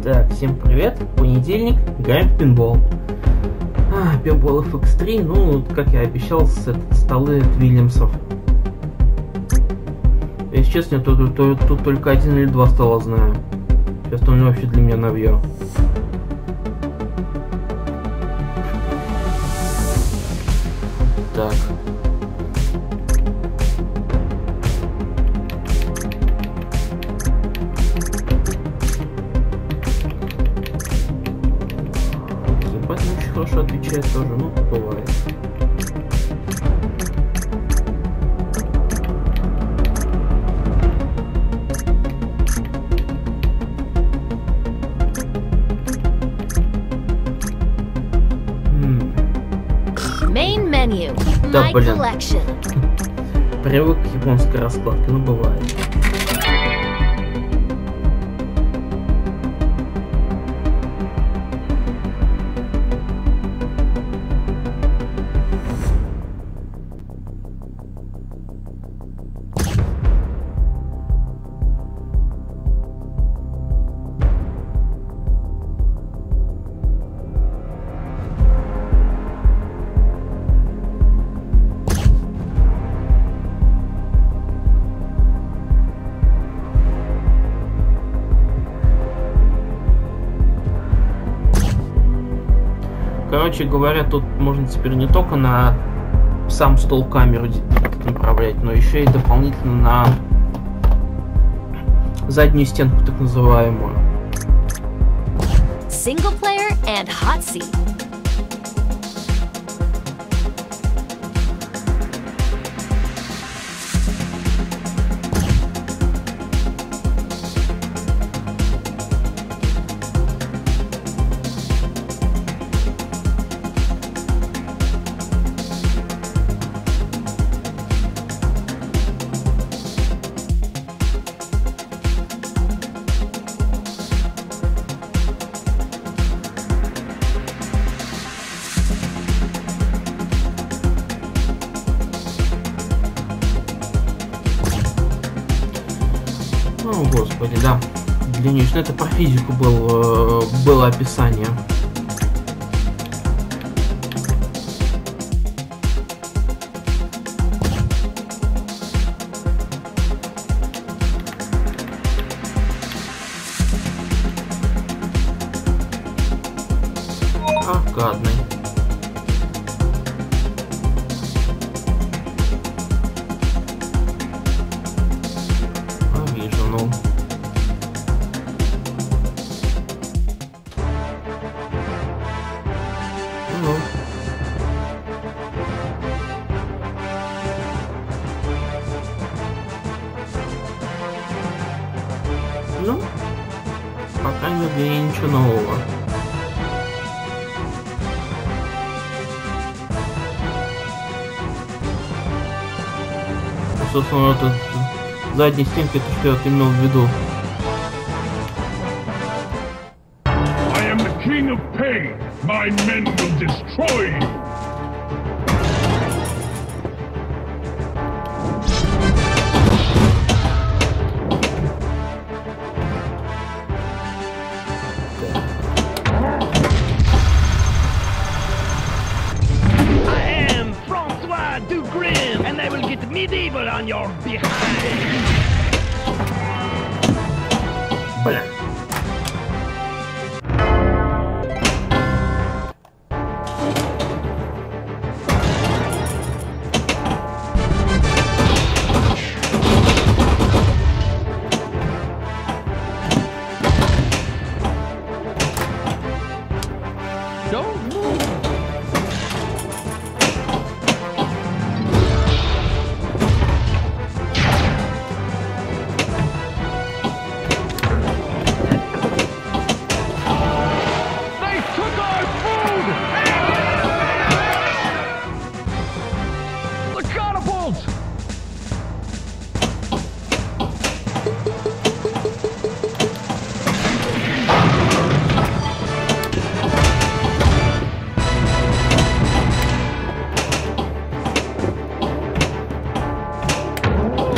Так, всем привет. Понедельник, играем в пинбол. Пинбол FX3, ну, как я обещал, столы от Вильямсов. Если честно, тут только один или два стола знаю. Все остальное вообще для меня новье. Так. Ебать, очень хорошо отвечает тоже, ну, бывает. Main menu. Да, My блин. collection. Привык к японской раскладке, ну, бывает. Короче говоря, тут можно теперь не только на сам стол камеру направлять, но еще и дополнительно на заднюю стенку, так называемую. Single player and hot seat. О, господи, да. Длиннющий. Это про физику было описание. Аркадный. Вижу, ну. Ну. Ну, по крайней мере, ничего нового. Собственно, это задней стенки, это что я имел в виду. I am the king of pain. My men will destroy you. I am Francois Dugrim, and they will get medieval on your behind. Бля. Don't move. They took our food! The catapults!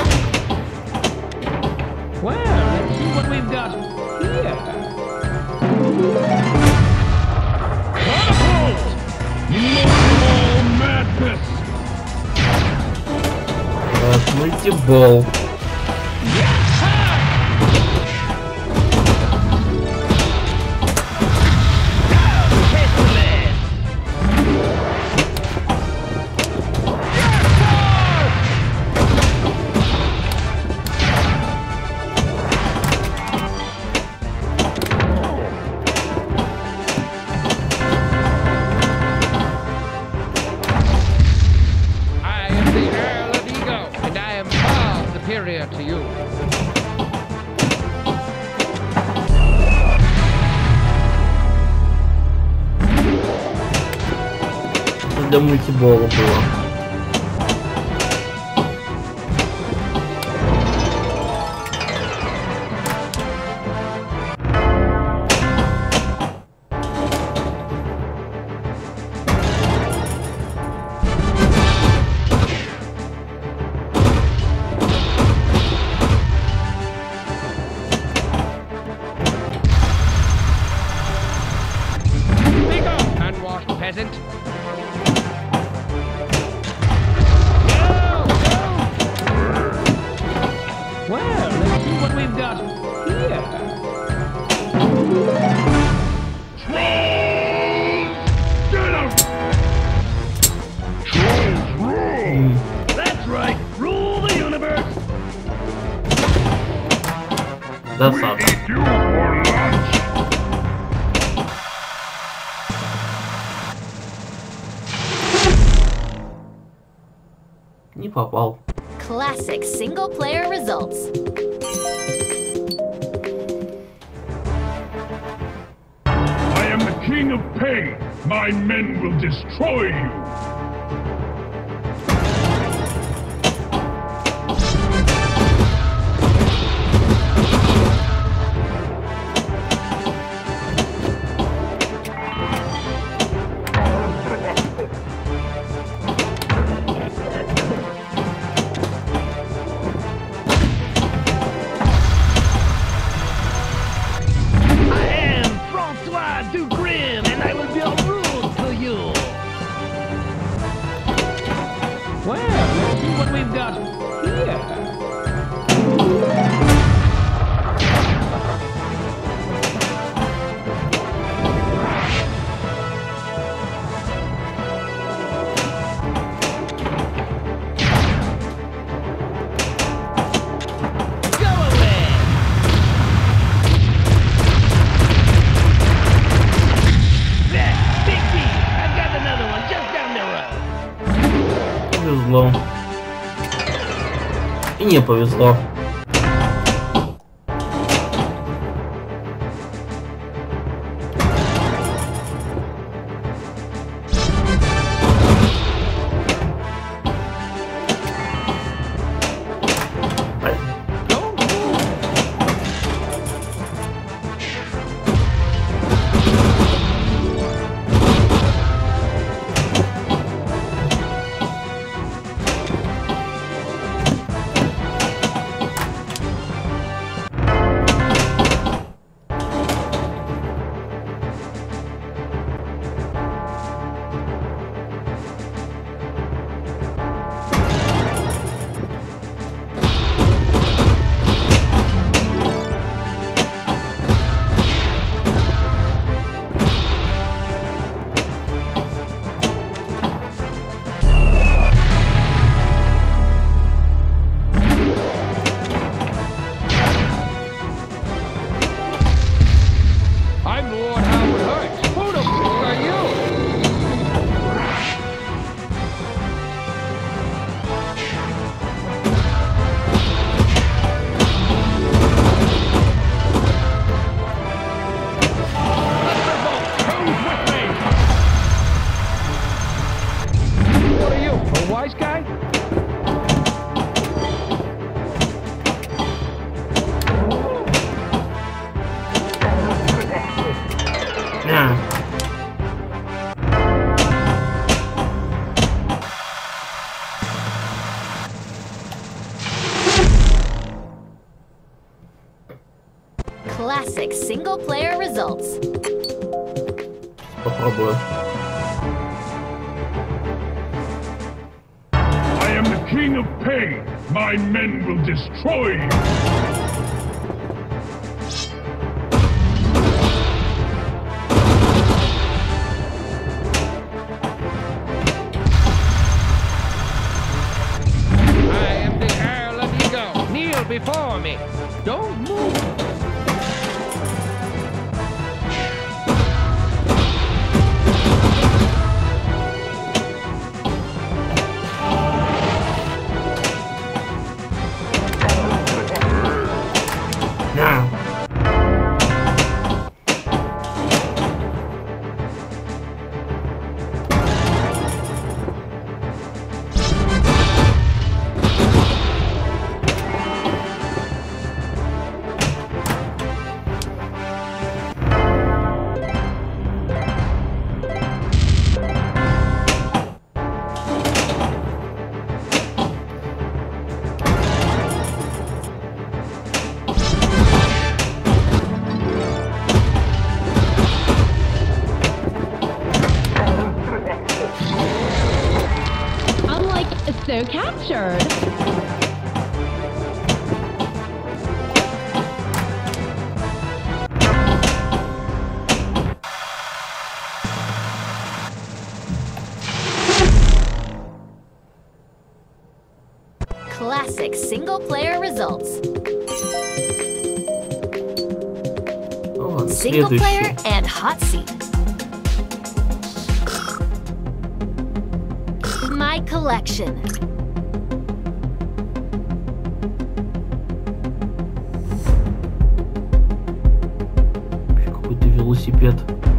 Well, let's see what we've got here. Мультибол. To you. Для мультибола было. Peasant. Well, let's see what we've got here. Get out! Trolls rule! That's right. Rule the universe. That's We not. eat you for lunch! Не попал. Classic single-player results. I am the king of pain. My men will destroy you. Well, let's see what we've got here. Повезло. И не повезло. Wise guy? Yeah. Classic single-player results. Попробую. I am the king of pain. My men will destroy you! Before me. Don't move. Now. So captured. Classic single-player results. О, Single-player следующий. and hot seat. My collection. Какой-то велосипед.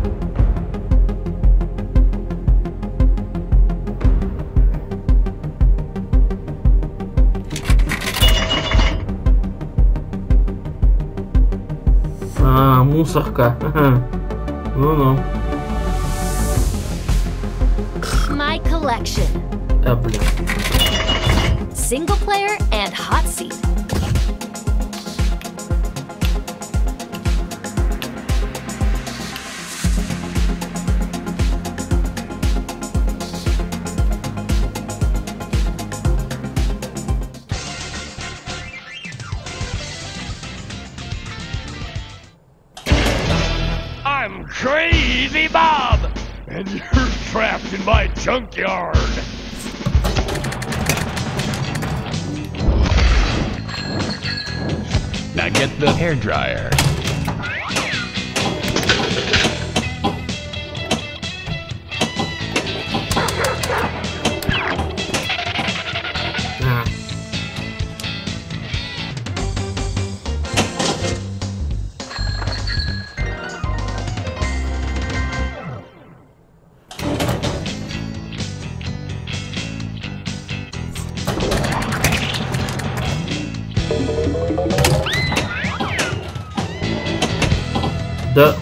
А, мусорка. Ну-ну. My collection. А, блин. Single-player and hot seat. I'm Crazy Bob, and you're trapped in my junkyard. Now get the hairdryer. А. Да.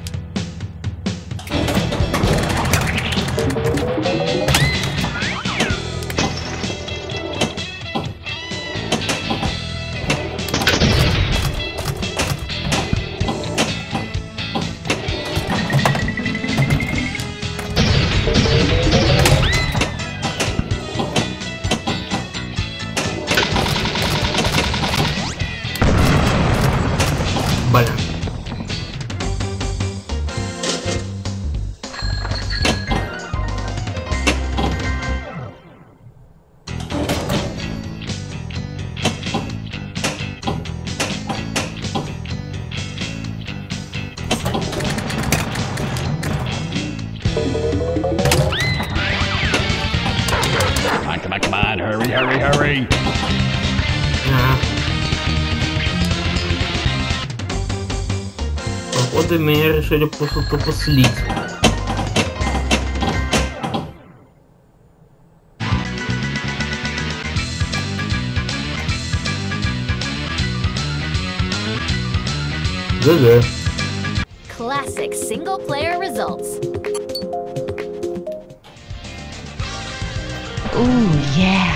Блин. Come on, hurry. Ага. Походу меня решили просто тупо слить. ГГ. Classic single-player results. Ooh, yeah.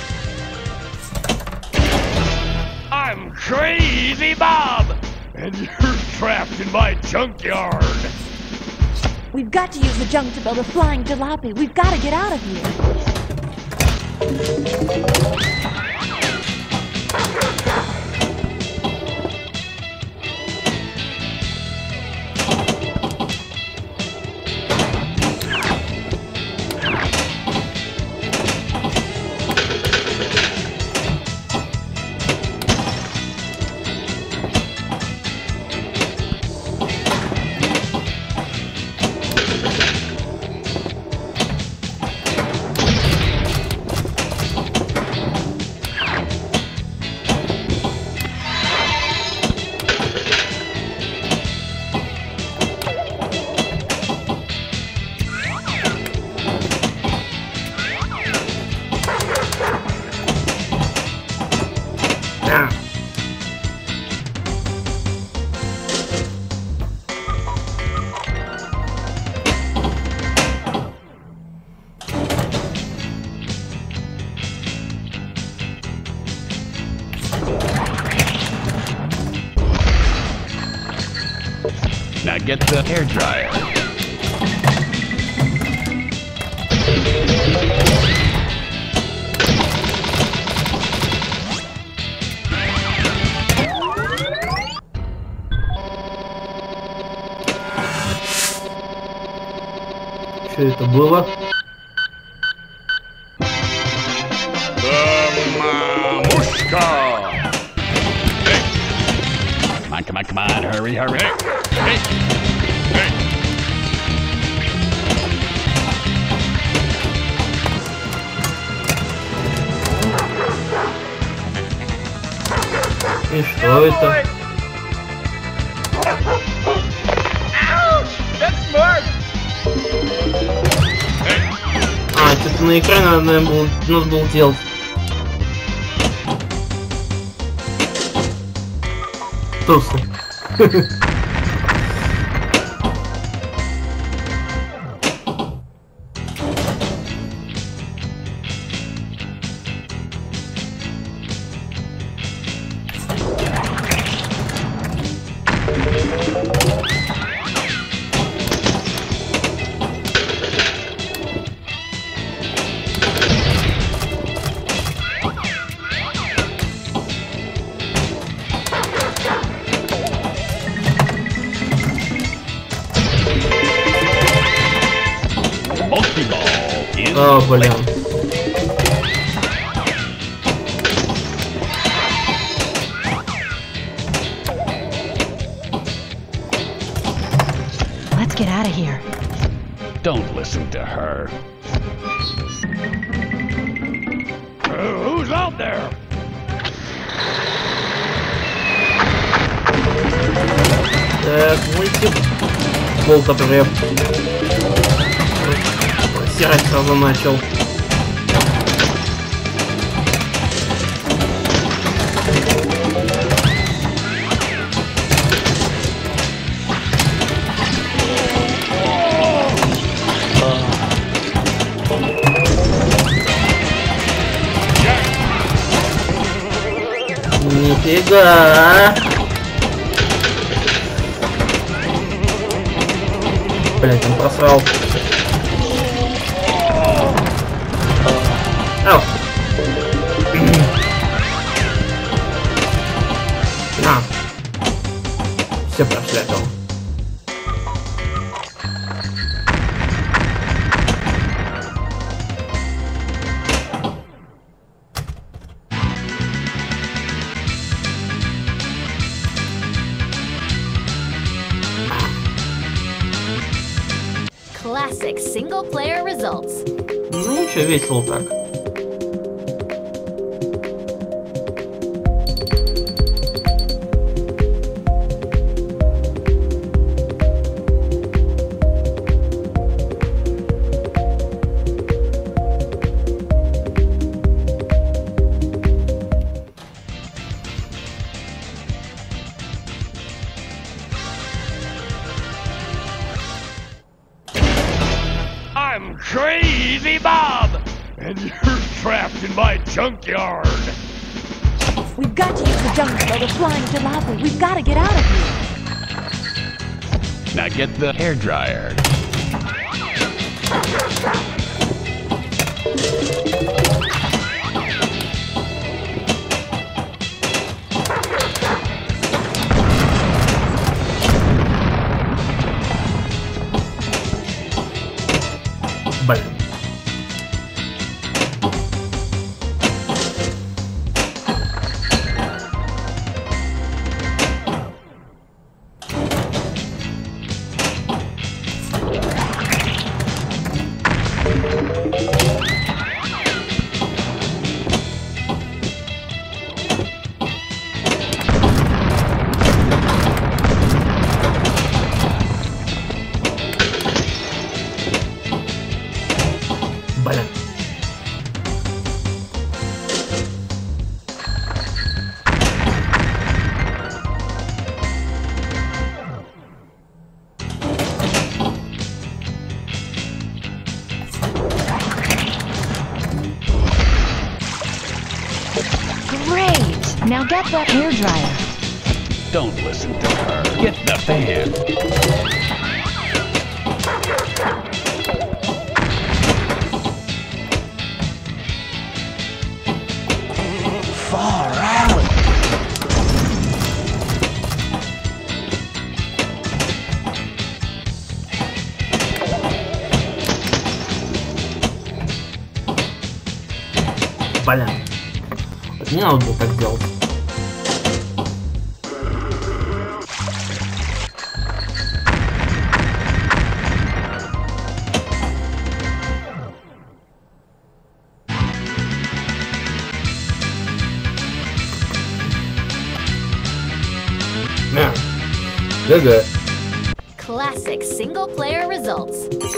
I'm Crazy Bob, and you're trapped in my junkyard. We've got to use the junk to build a flying jalopy. We've got to get out of here. Now get the hairdryer. Что это было? Mamushka! Hey. Come on, hurry. Hey. И что это? А, что-то на экране надо было делать. Тусы. О, блин. Let's get out of here. Don't listen to her. Who's out there? Так, мультик. Пол, который я стирать сразу начал. Нифига! Блять, он просрал. Ау! На! Все прошлятал. Classic single-player results. Ну ничего, весело так. I'm Crazy Bob, and you're trapped in my junkyard. We've got to use the junk to build a flying jalopy. We've got to get out of here. Now get the hairdryer. Блин. Блин. Great! Now get that hairdryer. Don't listen to her. Get the fan. Far out. Блин. Вот не надо было так делать. GG. Classic single player results.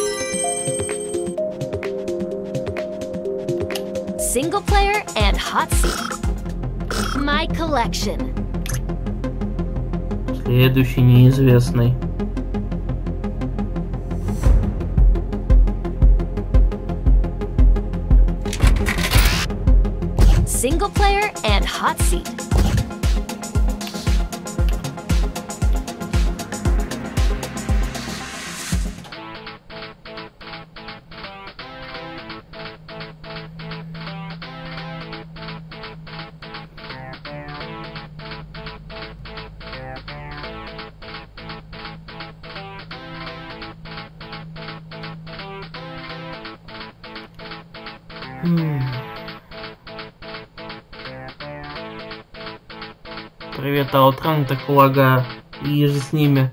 Single player and hot seat. My collection. Следующий неизвестный. Single player and hot seat. Привет, Аутран, так полагаю, и же с ними.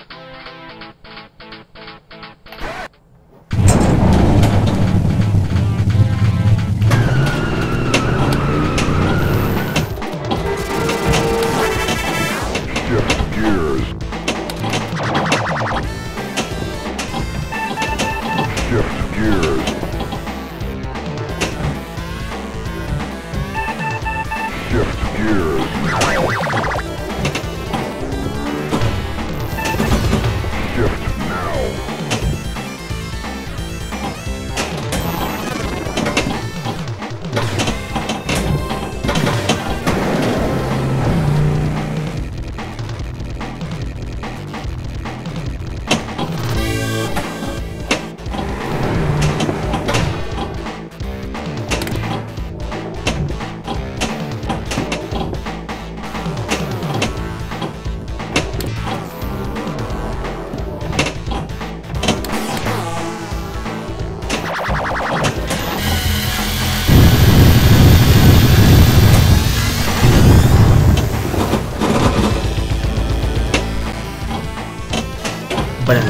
Блин.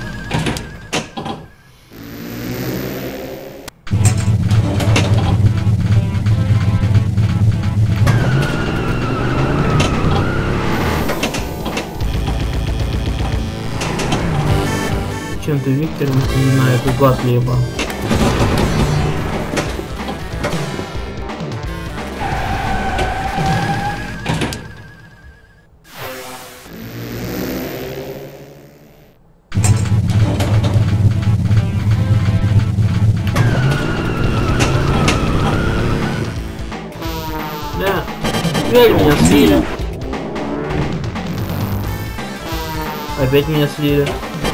Чем-то Виктор напоминает Готлиба. Опять меня слили. Опять меня слили.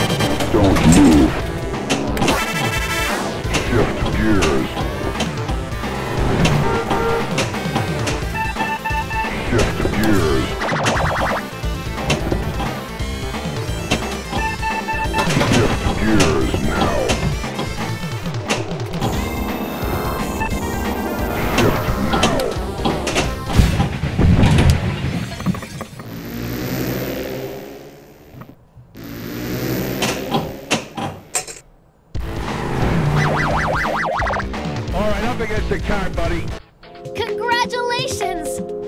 Against the card, buddy. Congratulations!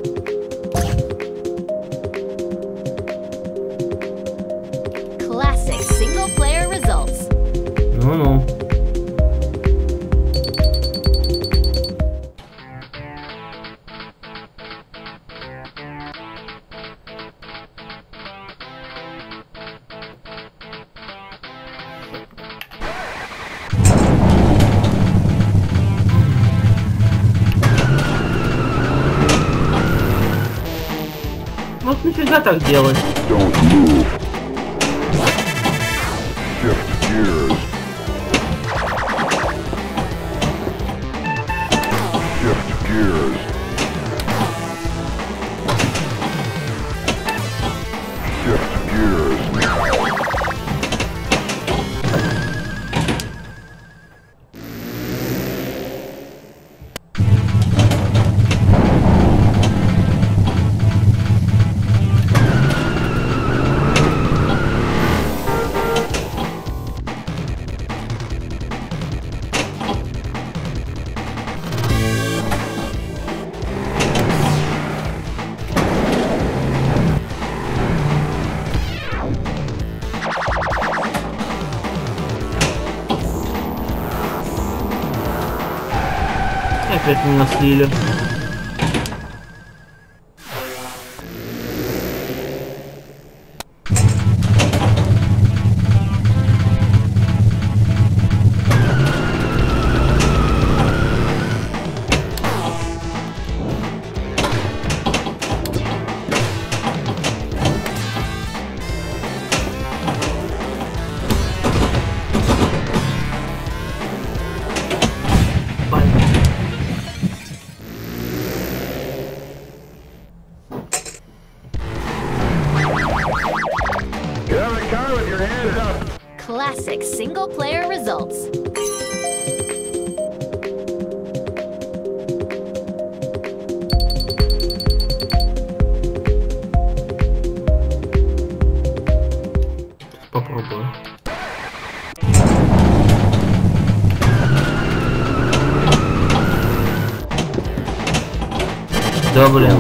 Classic single player results. Ну-ну. Вот начать Нельзя так делать. Don't move. Shift gears. Shift gears. Shift gears. Опять меня слили. Classic single-player results. Попробую. Да, блин.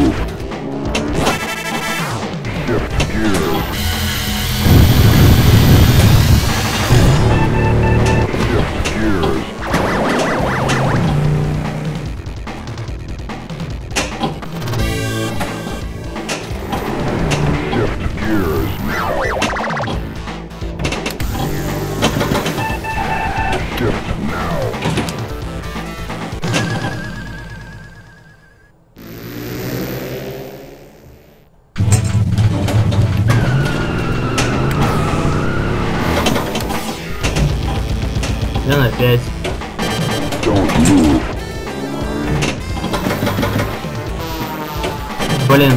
Блин, опять. Блин.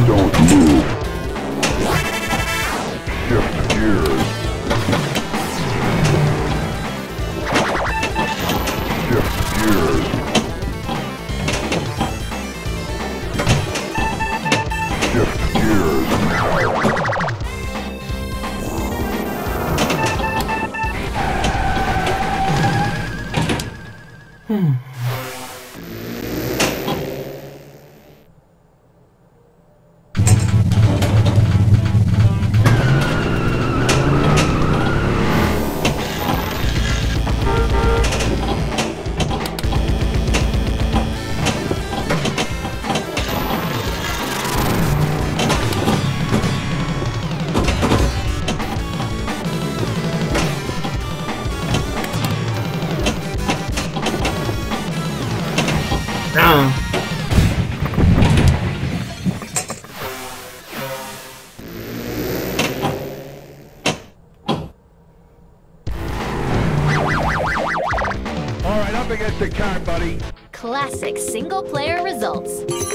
Classic single-player results.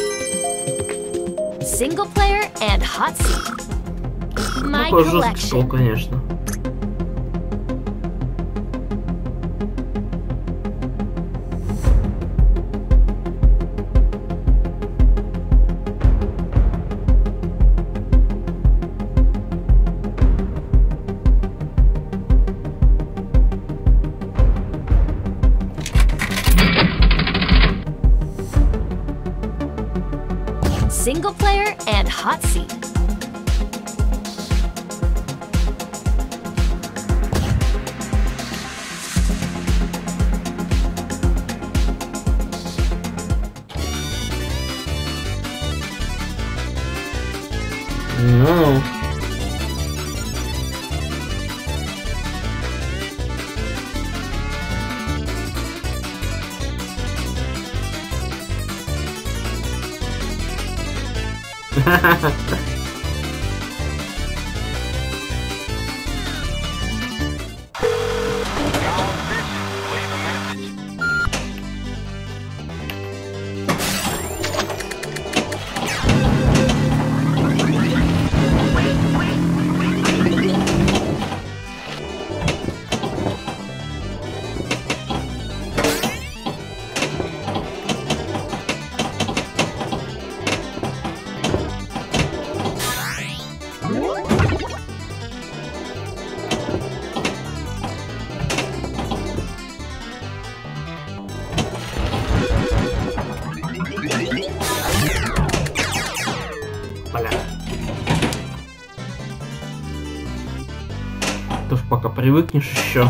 Single-player and hot seat. My Такой жесткий collection. стол, конечно. Single player and hot seat. No. Тоже пока привыкнешь еще.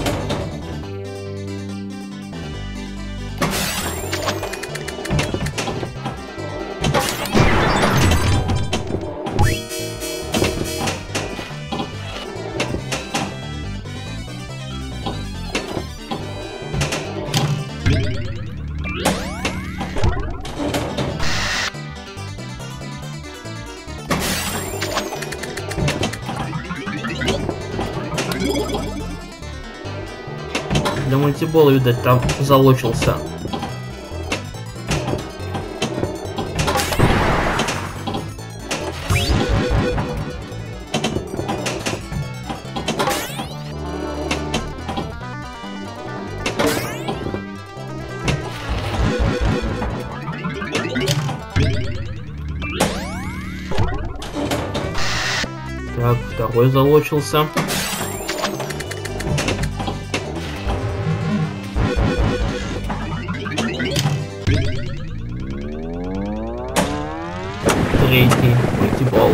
Для мультибола, видать, там залочился. Так, второй залочился. Третий мультибол.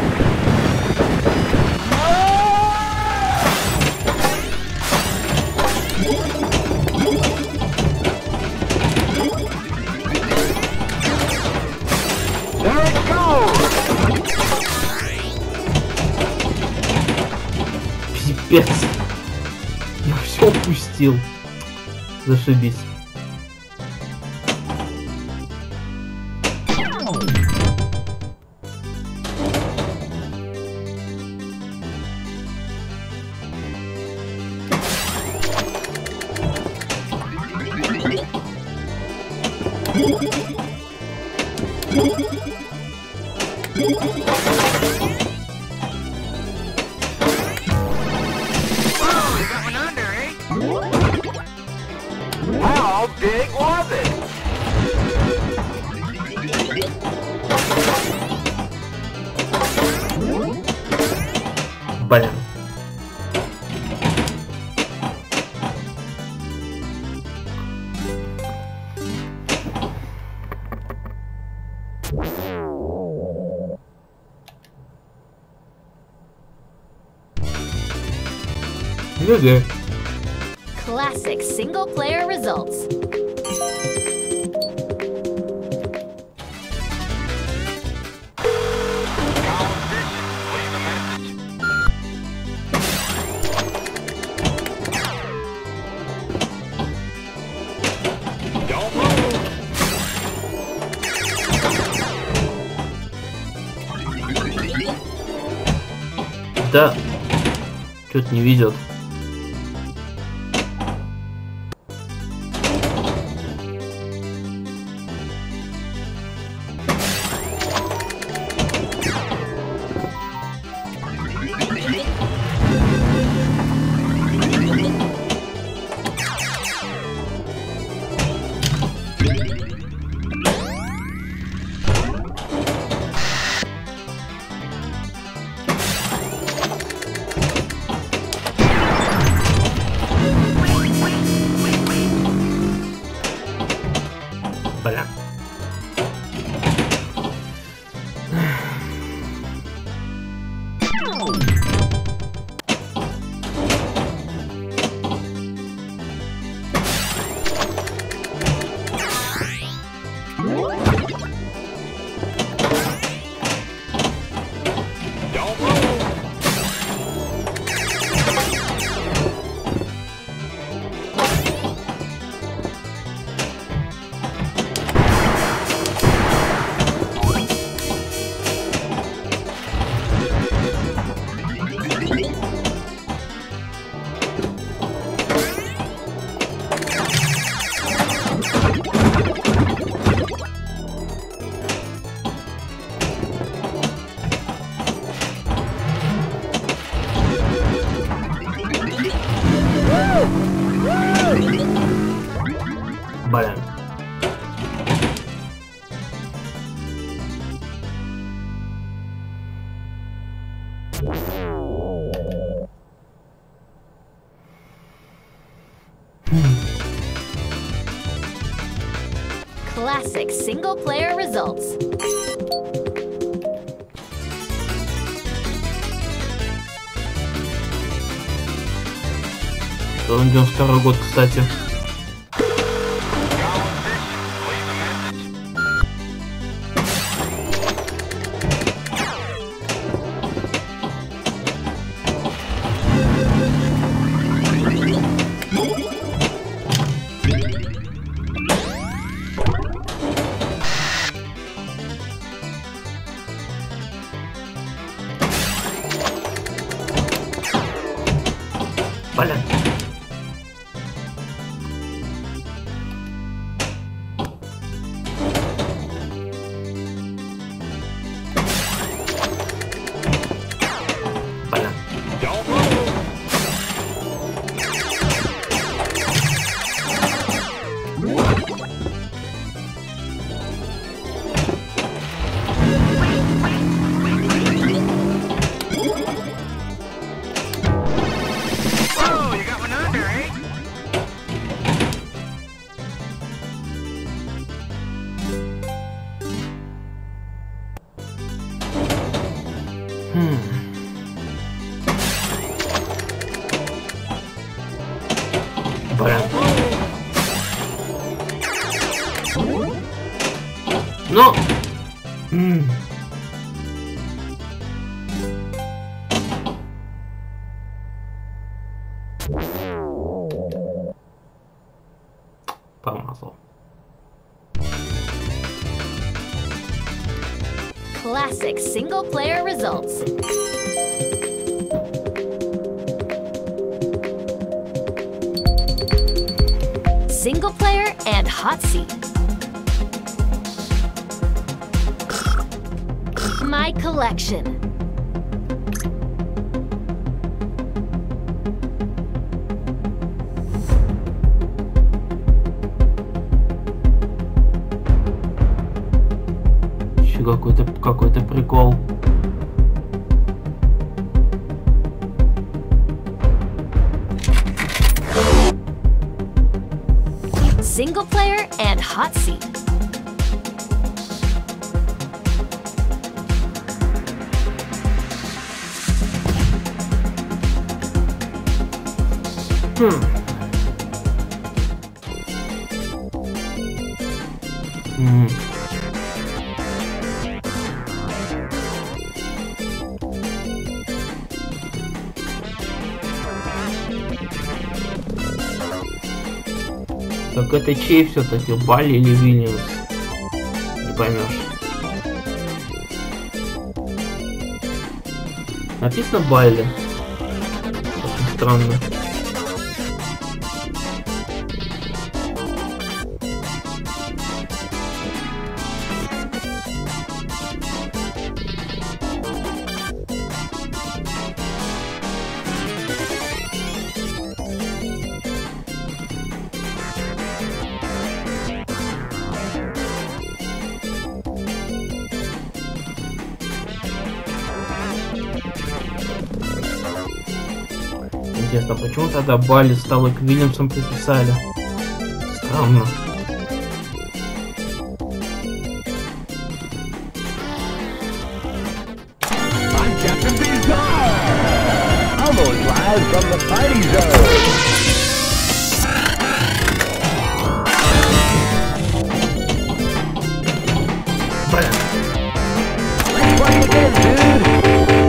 Пипец. Я все упустил. Зашибись. How big was it? Блин. GG. Classic single player results. Да, что-то не везет. Бля. Блин. Classic single player results. 92 год, кстати. Блин. Ну, промазал. Classic single-player results. Single-player and hot seat. My collection. Еще какой-то прикол. Single player and hot seat. Так это чей все-таки, Балли или Вильямс? Не поймешь. Написано Балли. Очень странно. Интересно, почему тогда Балли стало к Вильямсам приписали? Странно. I'm Captain Bizarre! Almost live from the fighting zone! Try it again, dude!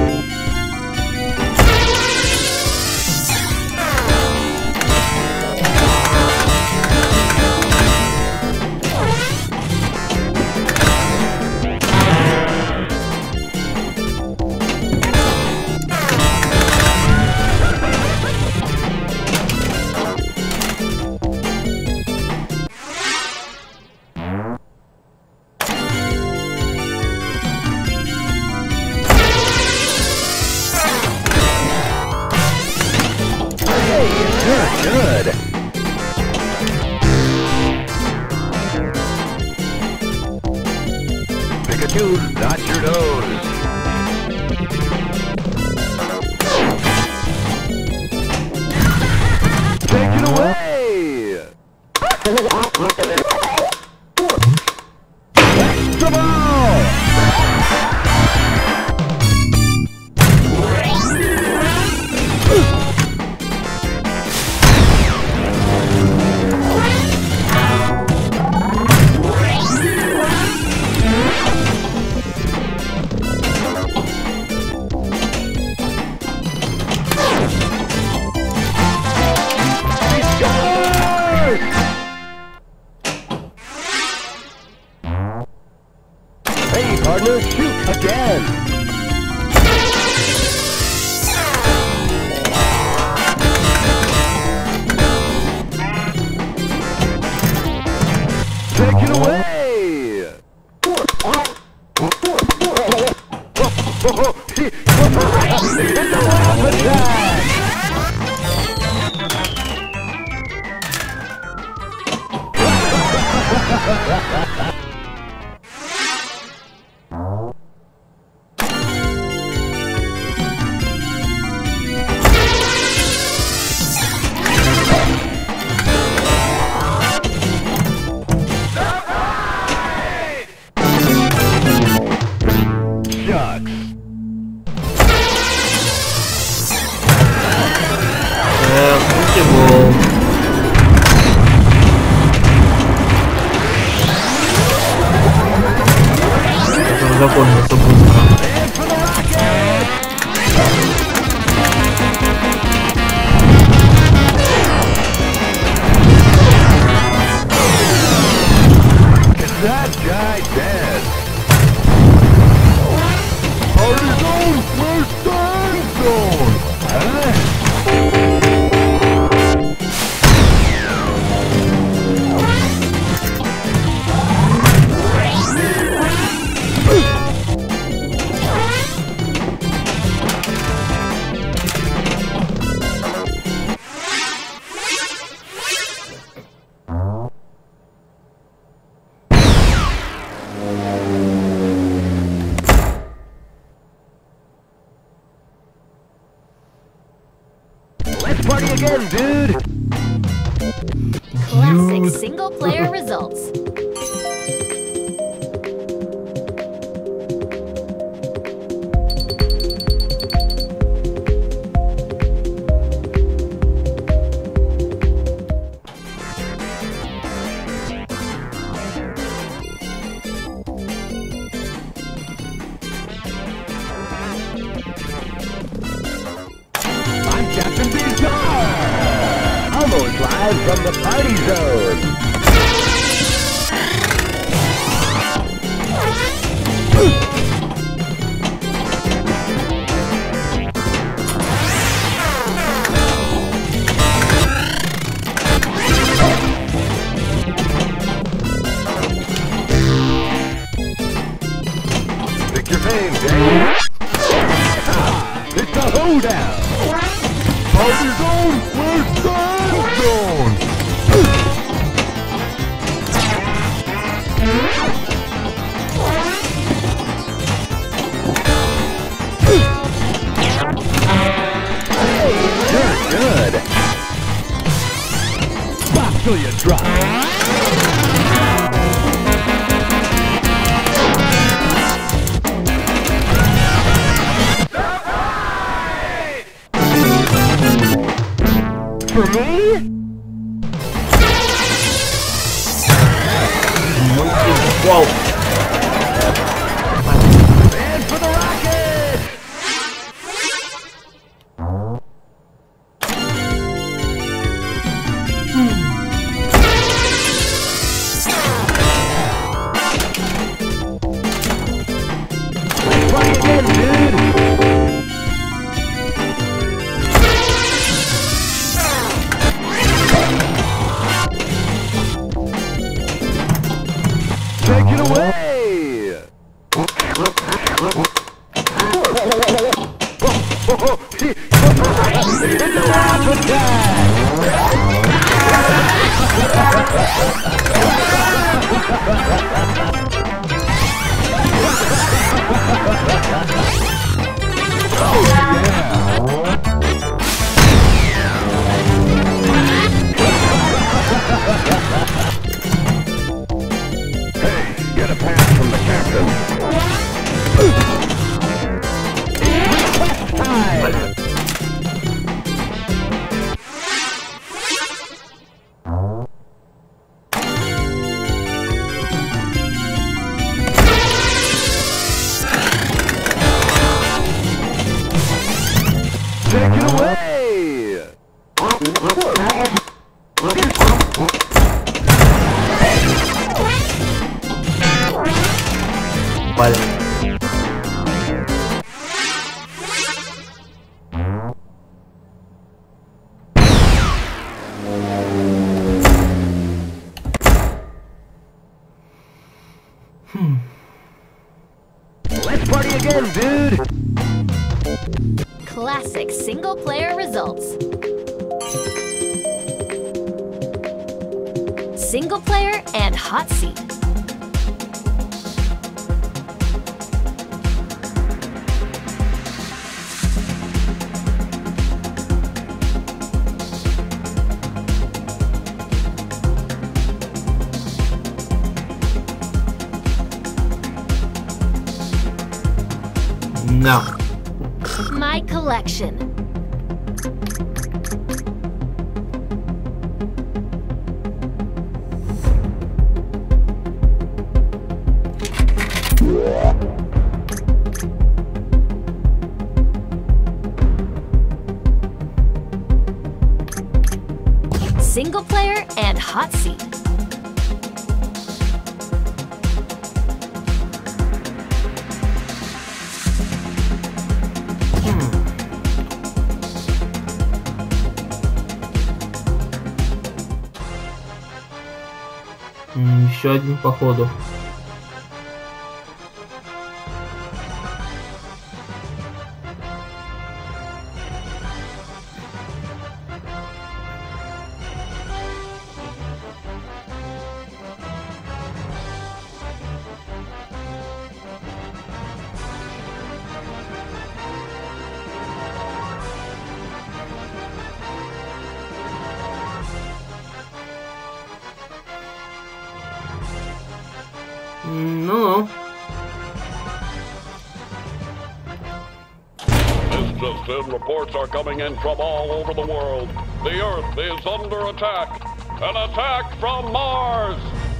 Good. Pikachu, not your nose. Take it away. Extra ball. прикольно, с одной стороны. That guy dead. Party zone, first time zone. Let's party again, dude. Classic single player results. I'm Captain Bizarre. Almost live from the party zone. Pick your name, Dave. It's a hoedown. Party zone, first time zone. Hey, you're good. Stop till you drop. For me? Вау! And for the rocket! Let's try again, dude! Take it away! It's a laugh Hey, get a pass from the captain. Request time! Take it away! Валя. Let's party again, dude! Classic single player results. Single player and hot seat. No. My collection. single player and hot seat. Еще один походу. Ну. Just reports are coming in from all over the world. The Earth is under attack. An attack from Mars!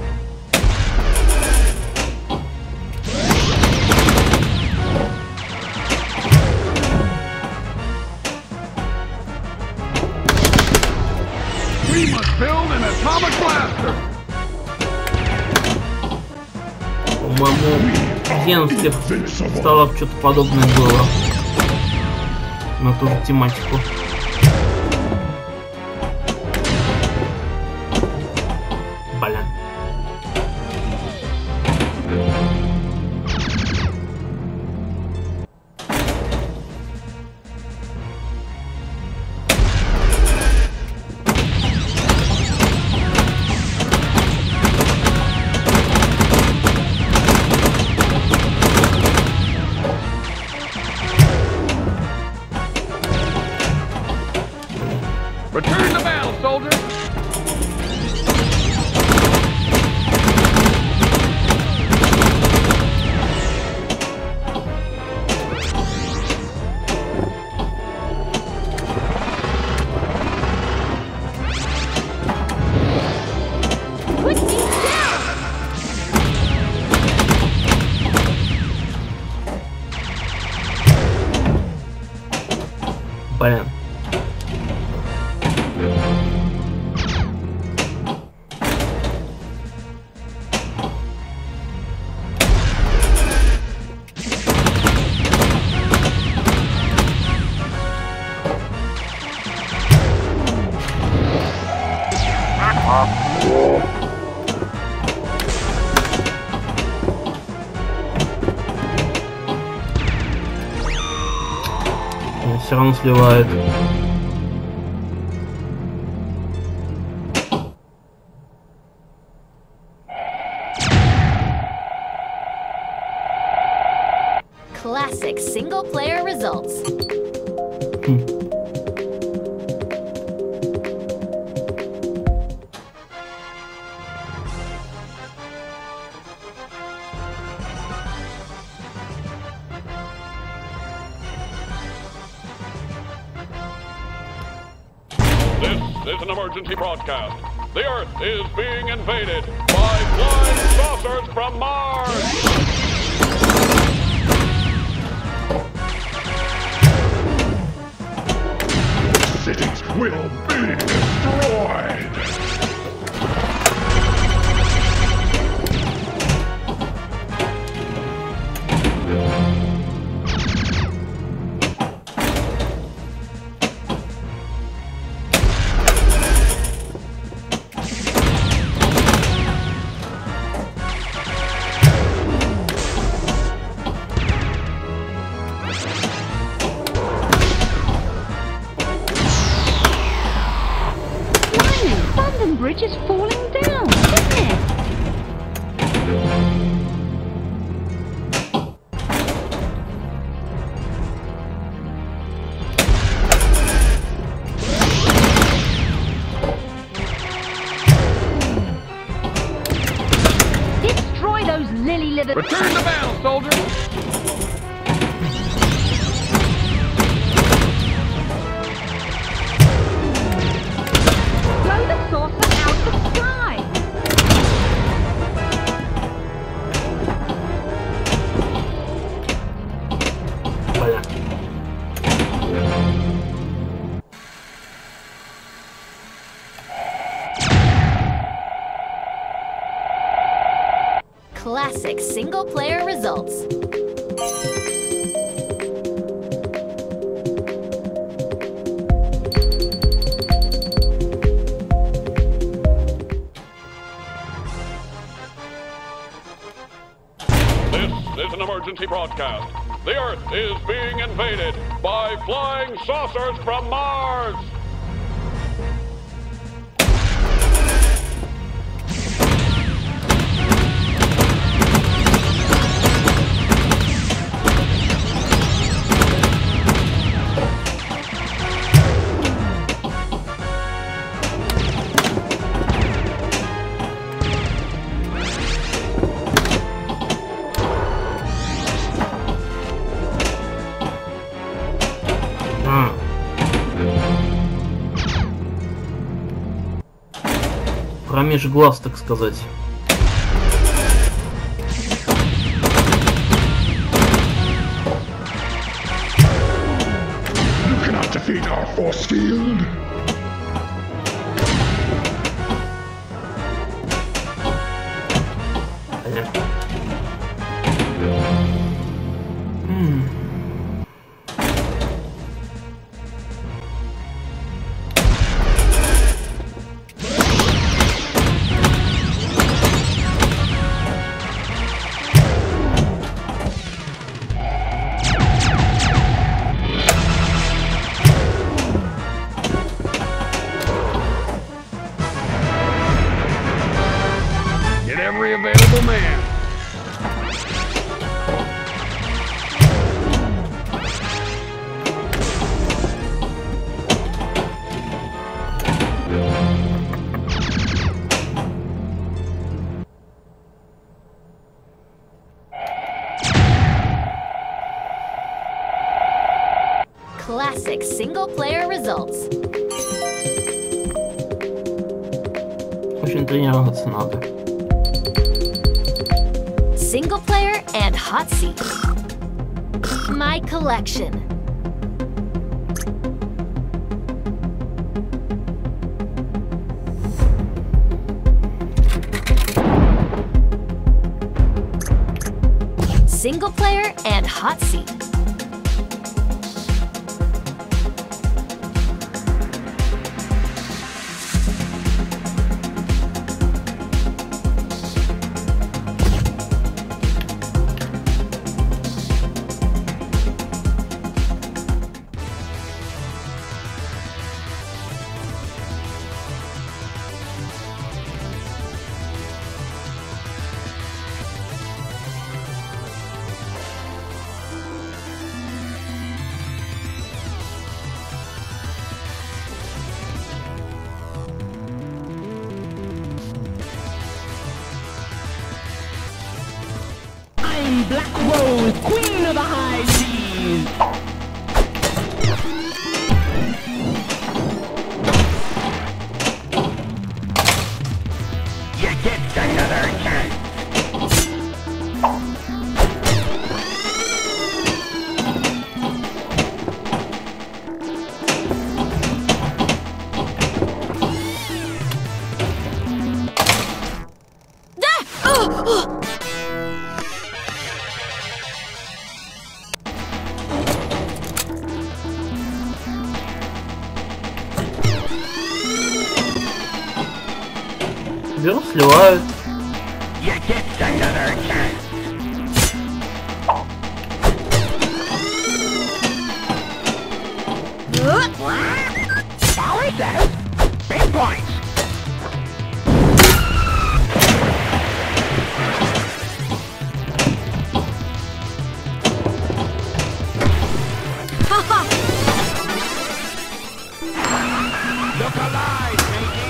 We must build an atomic blaster! По-моему, в Генских стало что-то подобное было на ту же тематику. Блин. Return to battle, soldier! Put me down! Блин. Все равно сливает. Classic single player results. This is an emergency broadcast. The Earth is being invaded by flying saucers from Mars! Cities will be destroyed! London Bridge is falling down, isn't it? Destroy those lily-livered... Return to battle, soldier! Blow the saucer out the sky! Classic single-player results. This is an emergency broadcast. The Earth is being invaded by flying saucers from Mars. Промеж глаз, так сказать. You cannot defeat our force field. Get every available man. Classic single-player results. Очень тренироваться надо. Single-player and hot seat. My collection. Single-player and hot seat. I'm Black Rose, Queen of the High Seas! You get another chance. Берут, сливают. You get another chance. Power says, big points. Look alive, matey.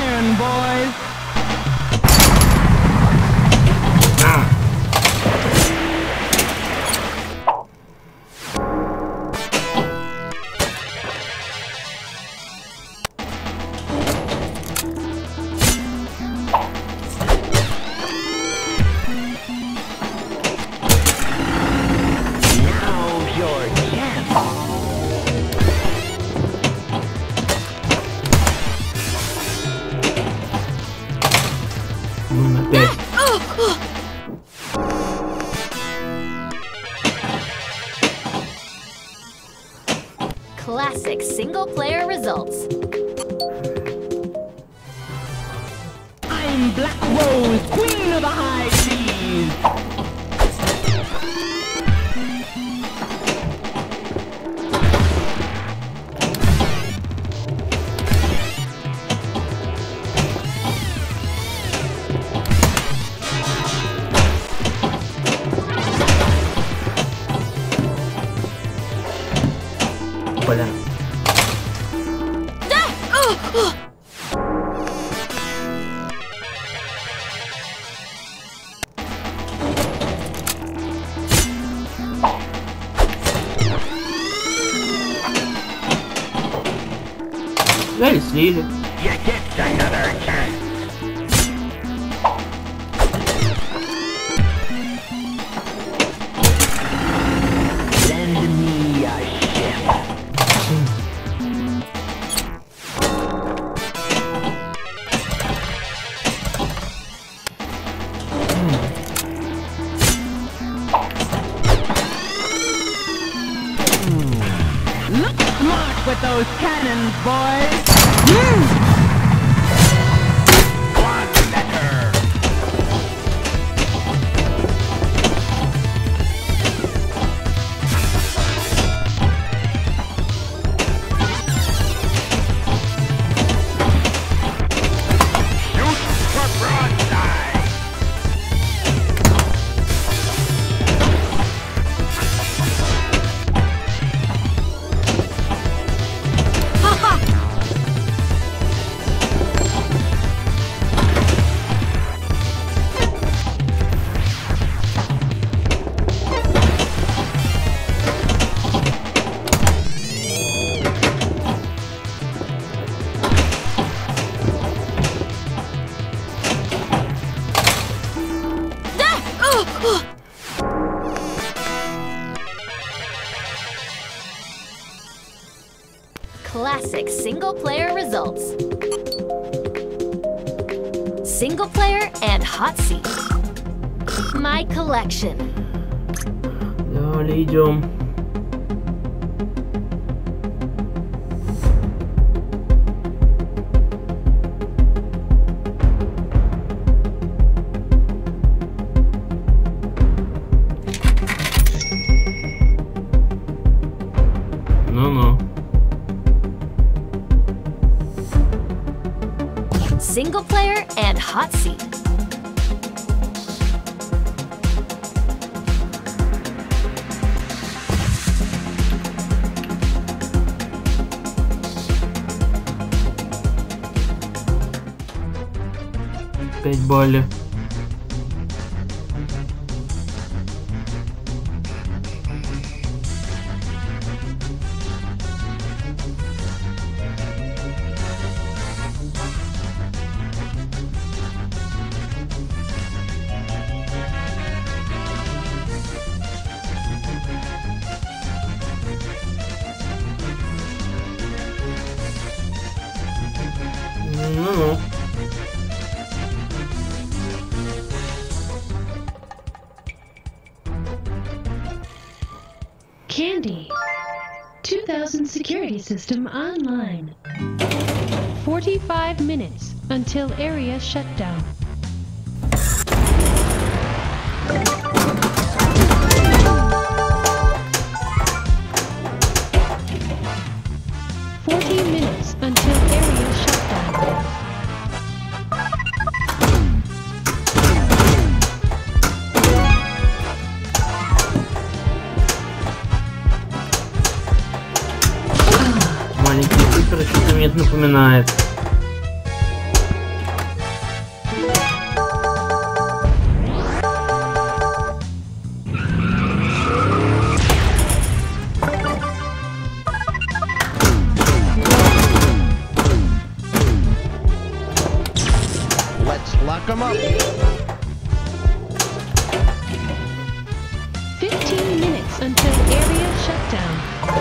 iron, boys. Classic single-player results. I'm Black Rose, queen of the high seas. Бля. Эй, слили. Look smart with those cannons, boys. One letter. Shoot for broadside. Classic single-player results. Single-player and hot seat. My collection. Далее идем. Ну-ну. Single-player and hot seat. Пять баллов. Ну-ну. Candy. 2000 security system online. 45 minutes until area shutdown. Minutes until area shutdown. Маленький супер что-то мне это напоминает. lock them up. 15 minutes until area shutdown.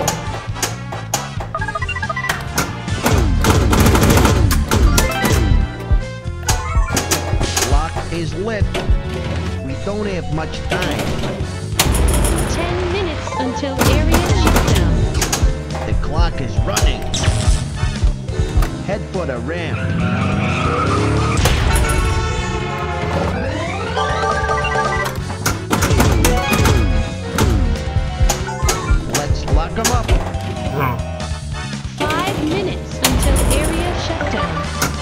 Lock is lit. We don't have much time. 10 minutes until area shutdown. The clock is running. Head for the ramp. Let's lock them up. 5 minutes until area shutdown.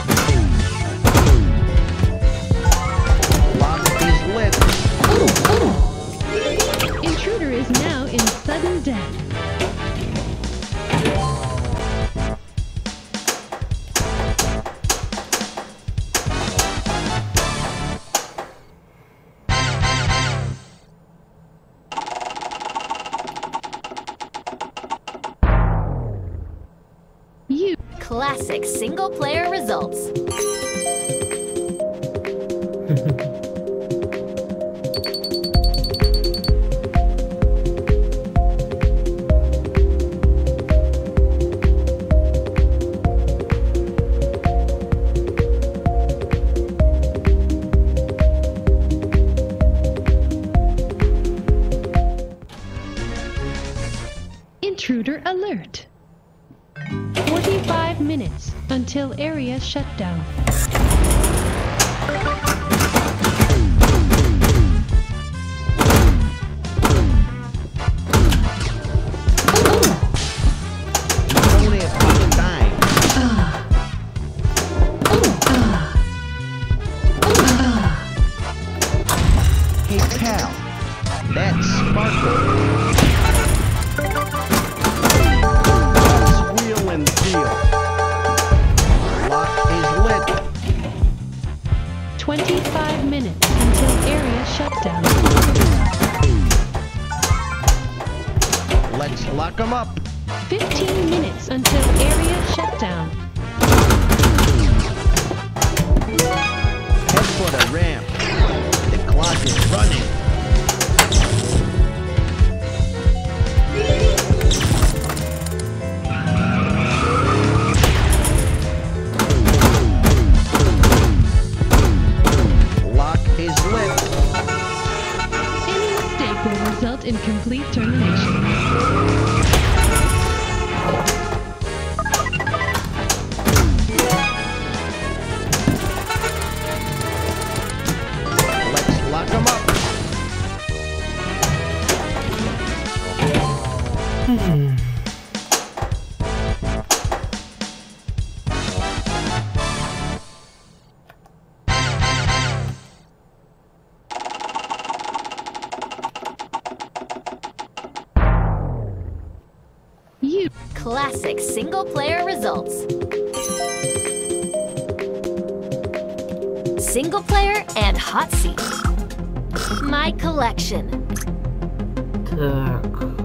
Lock is lit. Intruder is now in sudden death. Classic single-player results. Intruder alert. 45 minutes until area shutdown. Don't have much time. Hey pal, that's Sparkle. Wheel and deal. Lock is lit. 25 minutes until area shutdown. Let's lock them up. 15 minutes until area shutdown. Head for the ramp. The clock is running. Lock is lit. Any mistake will result in complete termination. Let's lock them up. Classic single-player results. Single-player and hot seat. My collection. Так.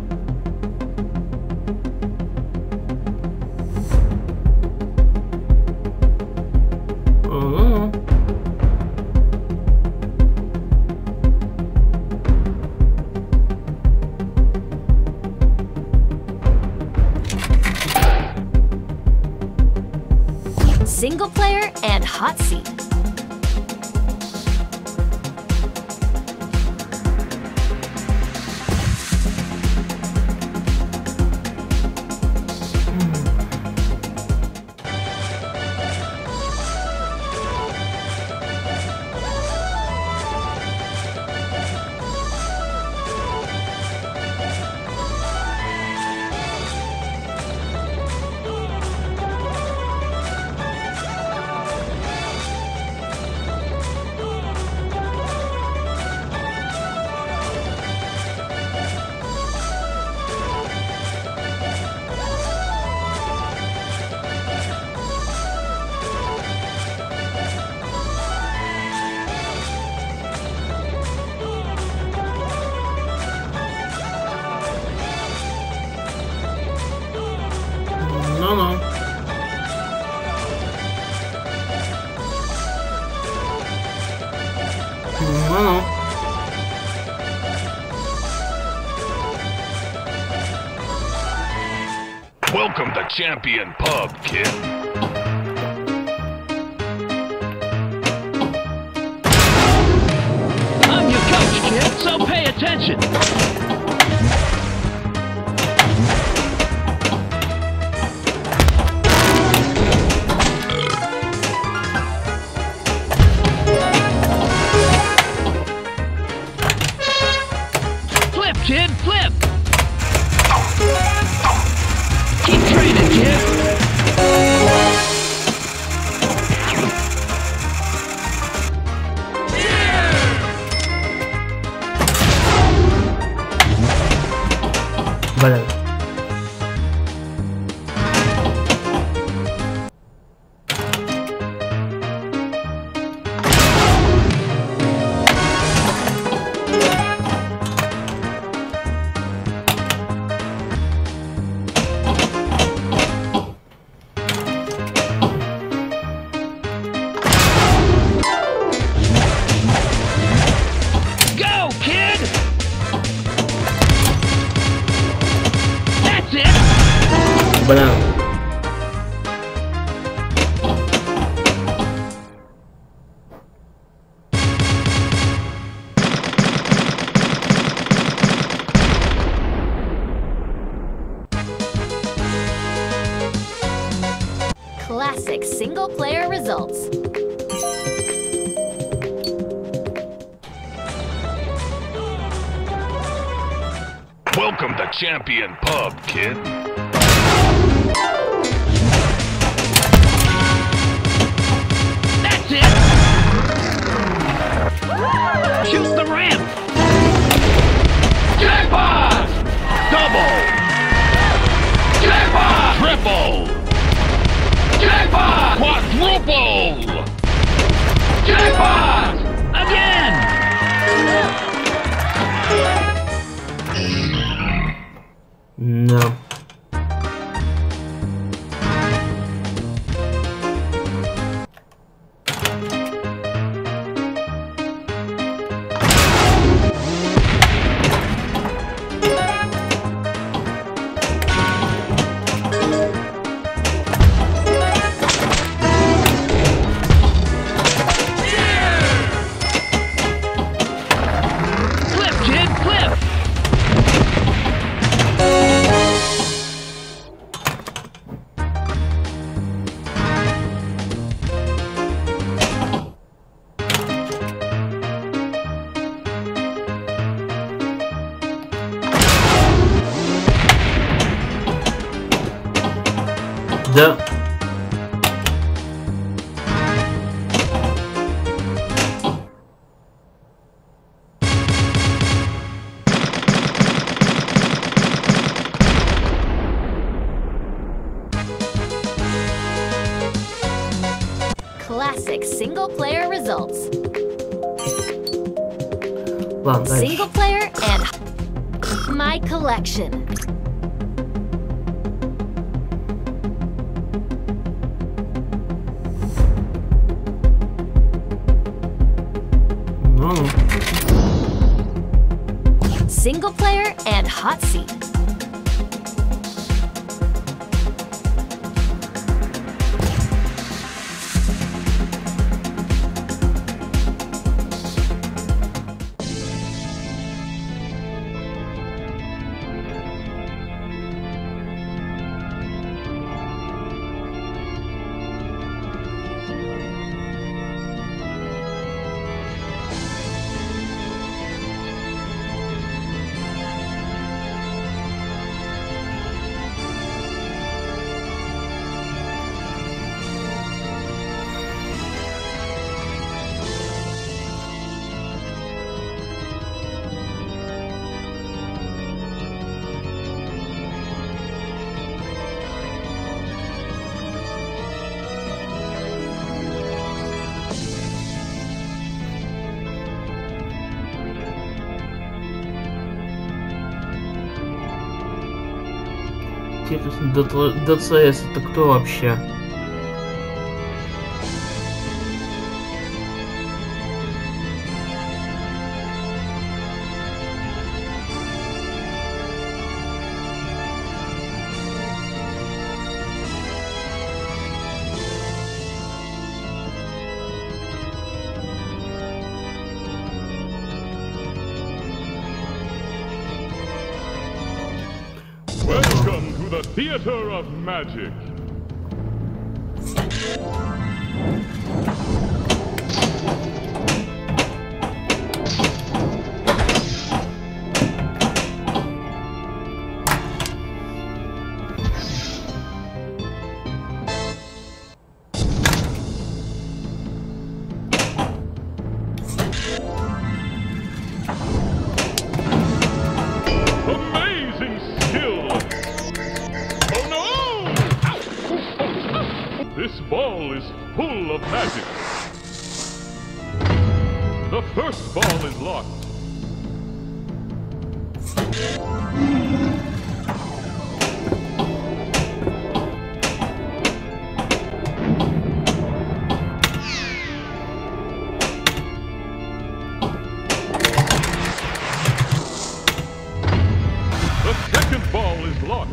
Ага. Single-player and hot seat. champion pub, kid. I'm your coach, kid, so pay attention. Flip, kid, flip. Keep training, kid. Блин. Go, kid! That's it! Блин. Classic single player results. Welcome to Champion Pub, kid. That's it! Shoot the ramp! Jackpot! Double! Jackpot! Triple! Jackpot! Quadruple! Jackpot! Again! No. Flip, kid, flip! Да. Classic single player results. Ладно, дальше. Single player and my collection. Ну, Single player and hot seat. Интересно, ДЦС это кто вообще? the theater of magic. Amazing skill! Oh no! This ball is full of magic. The first ball is locked. The second ball is locked.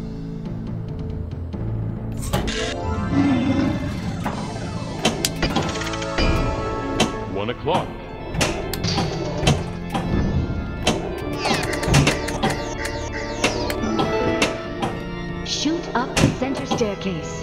1 o'clock. Shoot up the center staircase.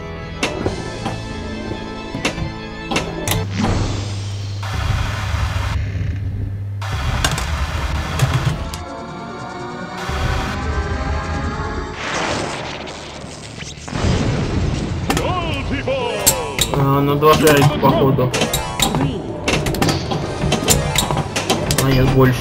На 2 шарика, походу. А нет, больше.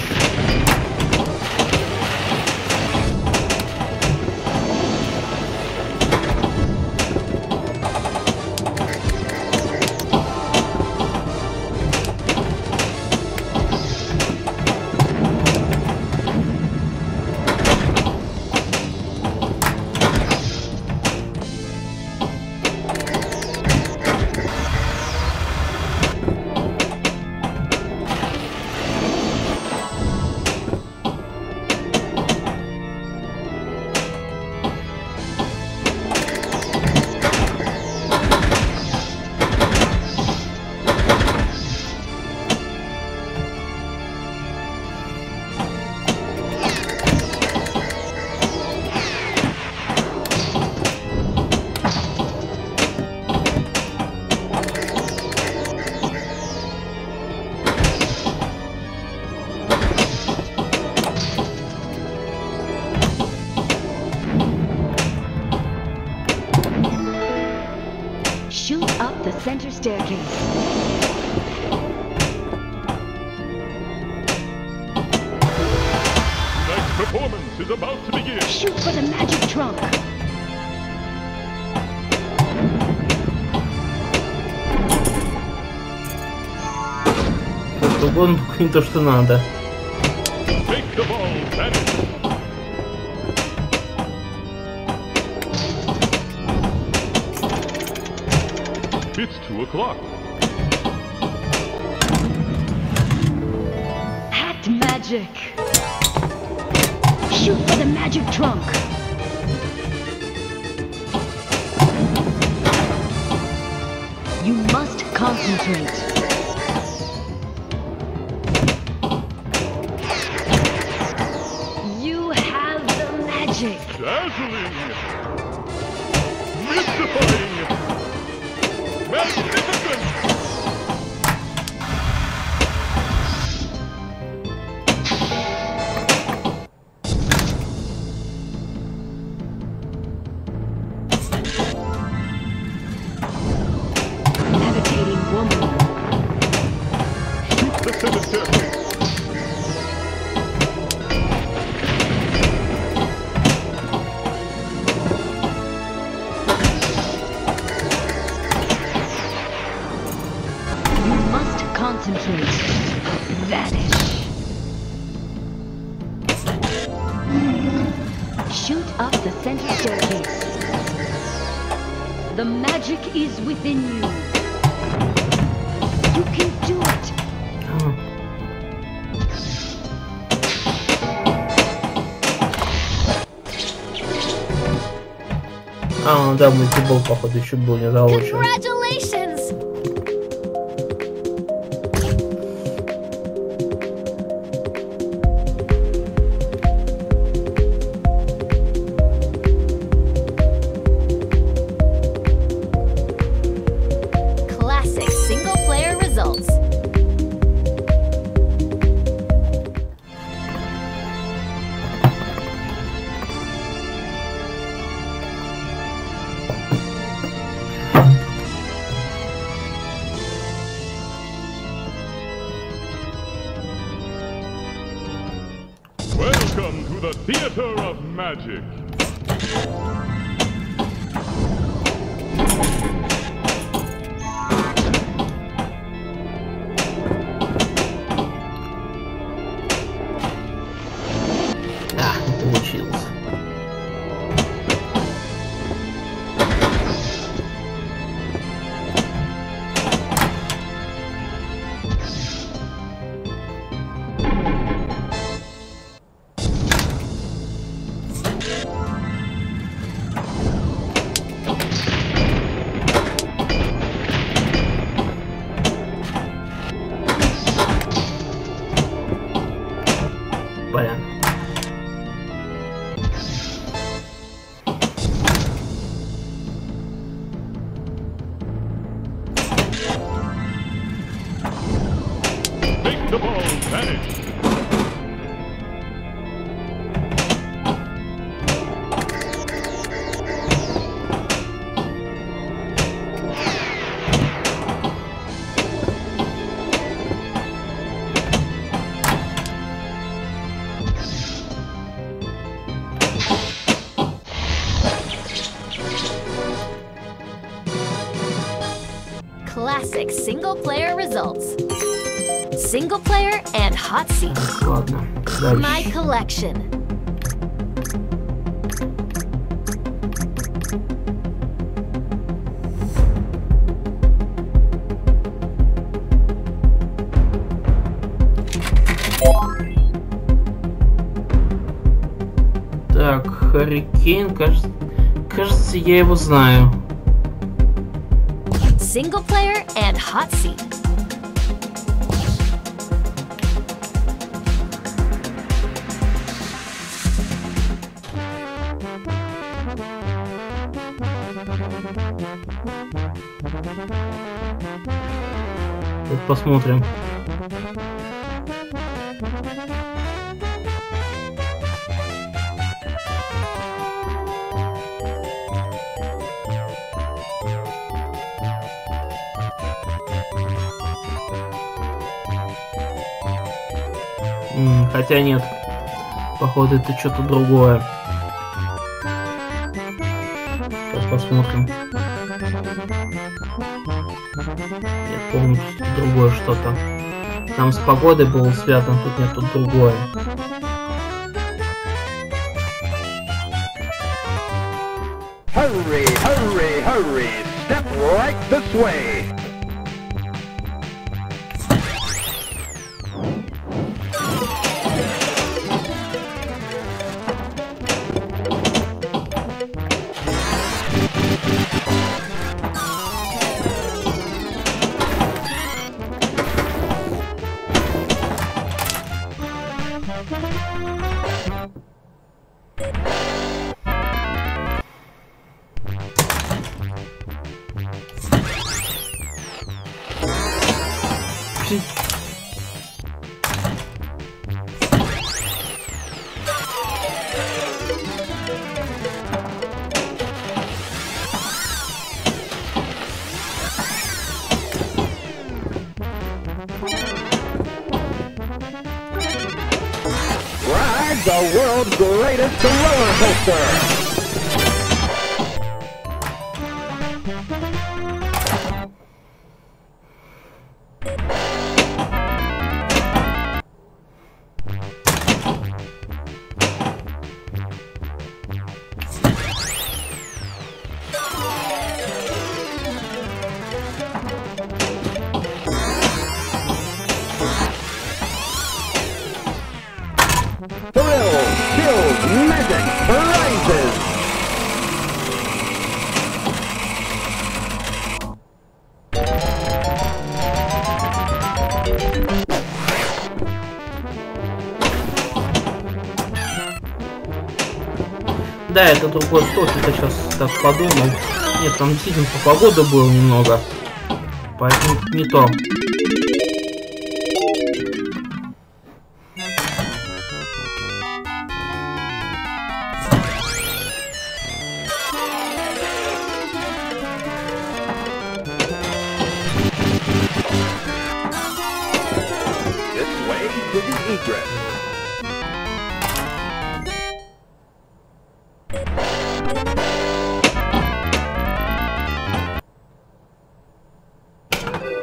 Shoot up the center staircase. Tonight's performance is about to begin. Shoot for the magic trunk. Угодно, только не то, что надо. Make the ball vanish. It's 2 o'clock. Hacked magic. Shoot for the magic trunk. You must concentrate. You have the magic. Dazzling. Mystifying. Magnificent. Levitating woman. Shoot the center staircase. You must concentrate. Vanish. Shoot up the center staircase. The magic is within you. You can do it. Да, мультибол, походу, еще был не заочен. Congratulations! the theater of magic. Не получилось. Понятно. Make the ball vanish. Classic single-player results. Single-player and hot seat. Ладно. My Дальше. collection. Так, Харрикейн, кажется, я его знаю. Single-player and hot seat. Сейчас посмотрим. Хотя нет, походу это что-то другое. Сейчас посмотрим. Я помню, другое что-то. Там с погодой было связано, тут нет, тут другое. Hurry, hurry, hurry! Step right this way! The world's greatest roller coaster! Thrills, chills, magic, rises! Да, это другой стол, я сейчас так подумал. Нет, там действительно по погоде было немного. Поэтому не то. This way to the egress.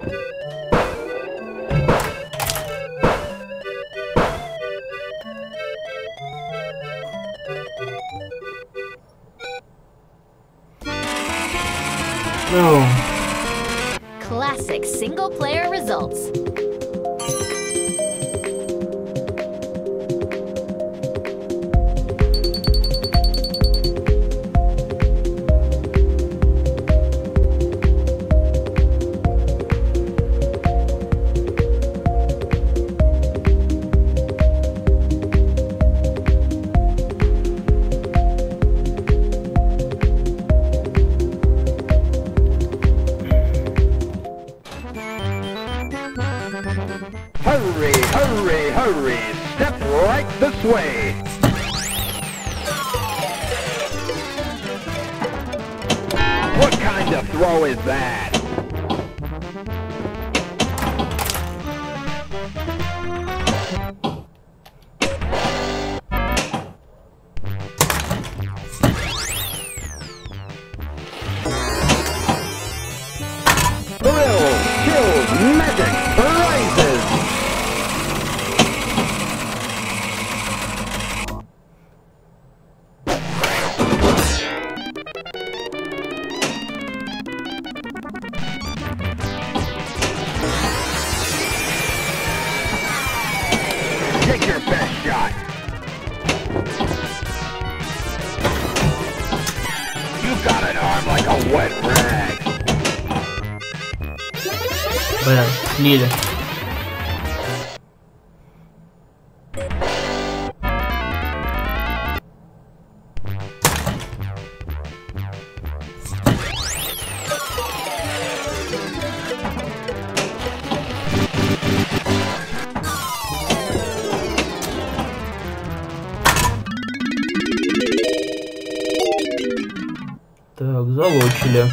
No. Classic single-player results. Hurry, hurry, hurry! Step right this way! What kind of throw is that? Thrill, chills, magic, prizes! Take your best shot! You've got an arm like a wet rag! Бля, слили. Так, залочили.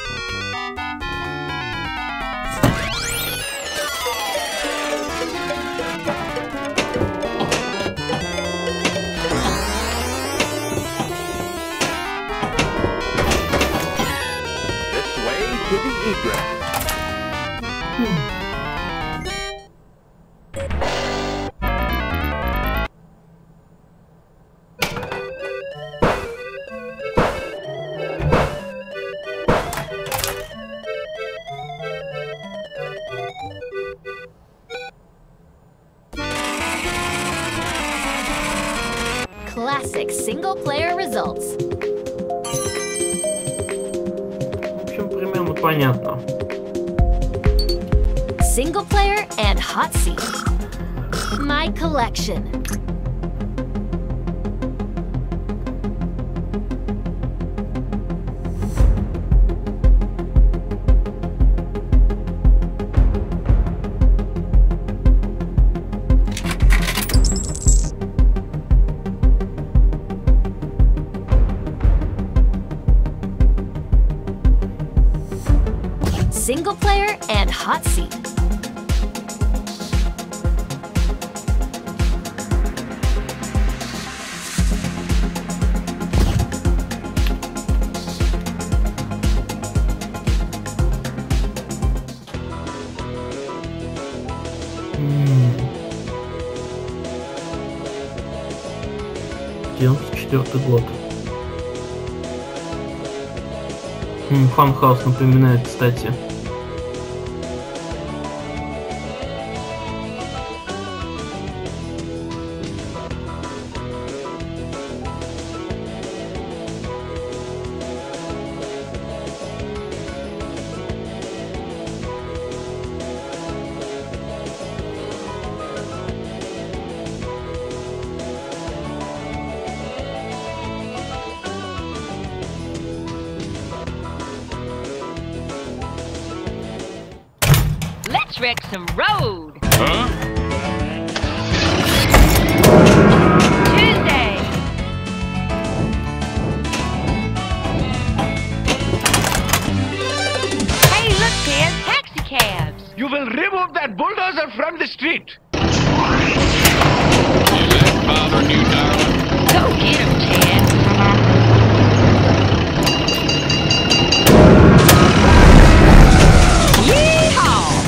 This way to the egress. Classic single-player results. В общем, примерно понятно. Single-player and hot seat. My collection. Single player and hot seat. Четвертый год. Фанхаус напоминает, кстати. Let's wreck some road. Huh? Tuesday. Hey, look, Ted, taxi cabs. You will remove that bulldozer from the street. Father, new darling. Go get him, Ted. Yeehaw!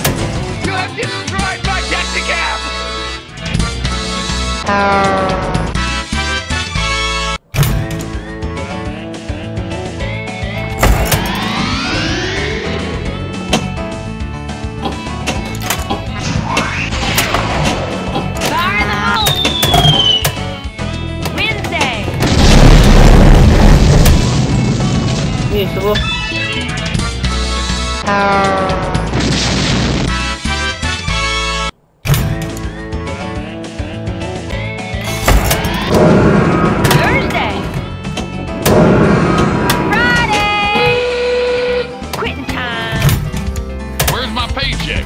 paycheck?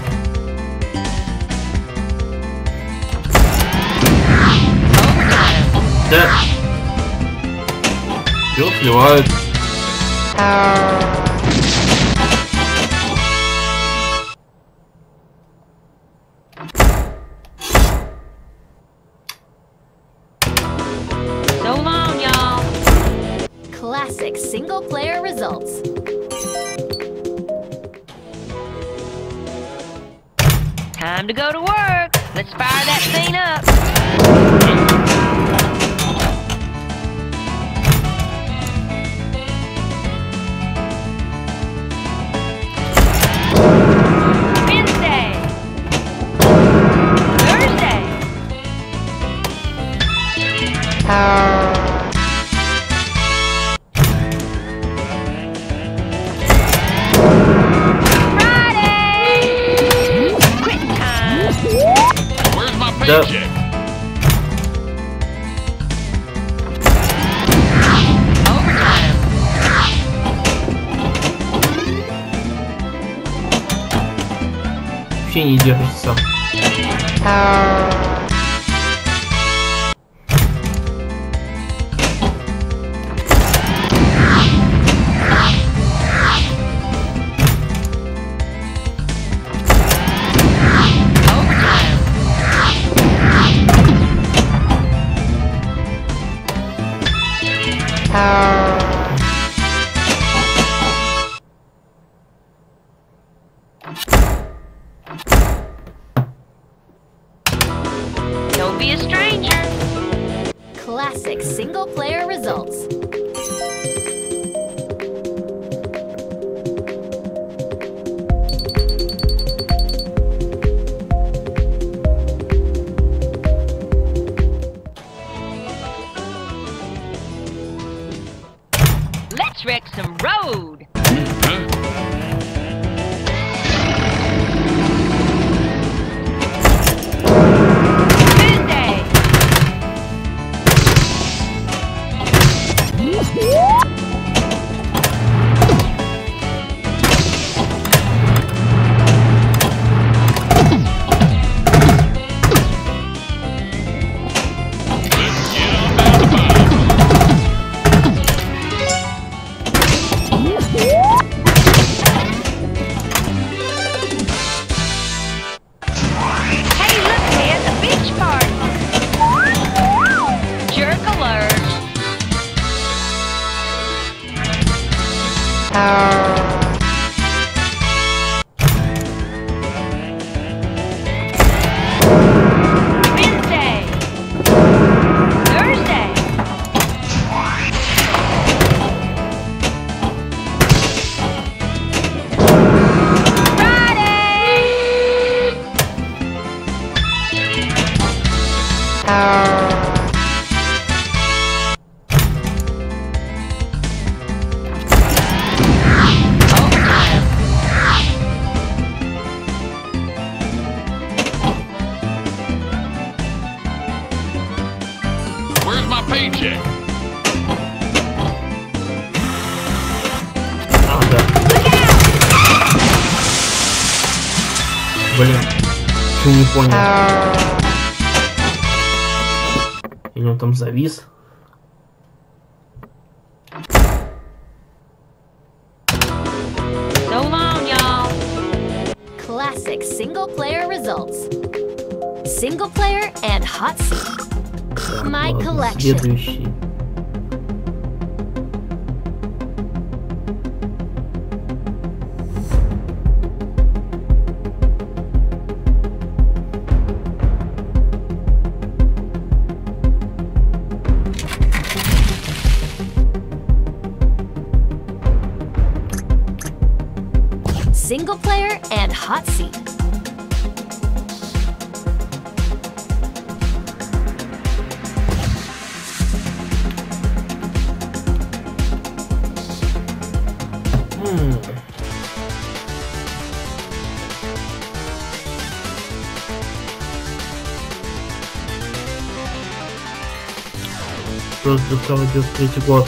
Да. Все сливают. So long, y'all. Classic single-player results. Time to go to work. Let's fire that thing up. Wednesday. Thursday. Where's my Да. paycheck? Overtime. Вообще не держится. Overtime. Don't be a stranger. Classic single-player results. Let's wreck some road. Tuesday. Hey, look, man, a beach party. Jerk alert. Wednesday. Thursday. Friday. Overtime. Where's my paycheck? А, да. Блин, что не понял. Или он там завис? So long, y'all. Classic single-player results. Single-player and hot seat. Так, My ладно, collection. следующий. Single player and hot seat. Просто 1993 год.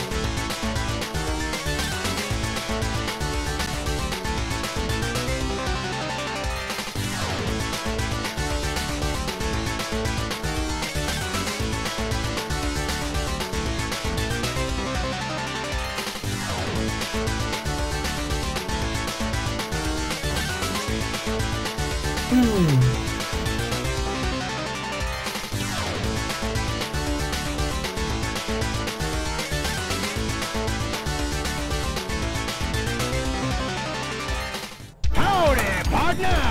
Howdy, partner!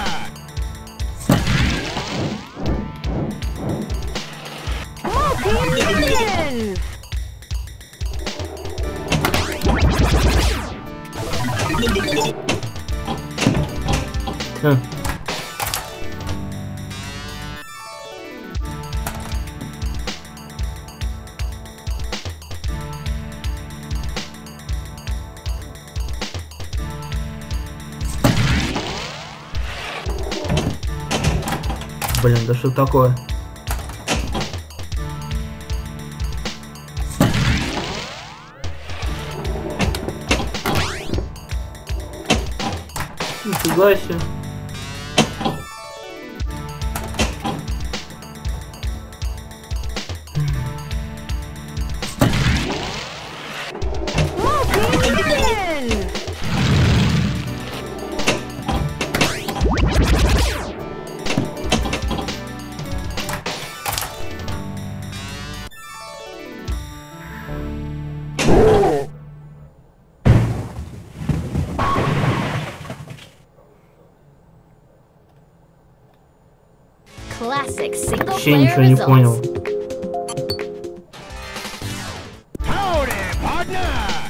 Millions! Блин, да что такое? Нифига себе. Classic single Вообще player ничего не понял. results. Howdy, partner!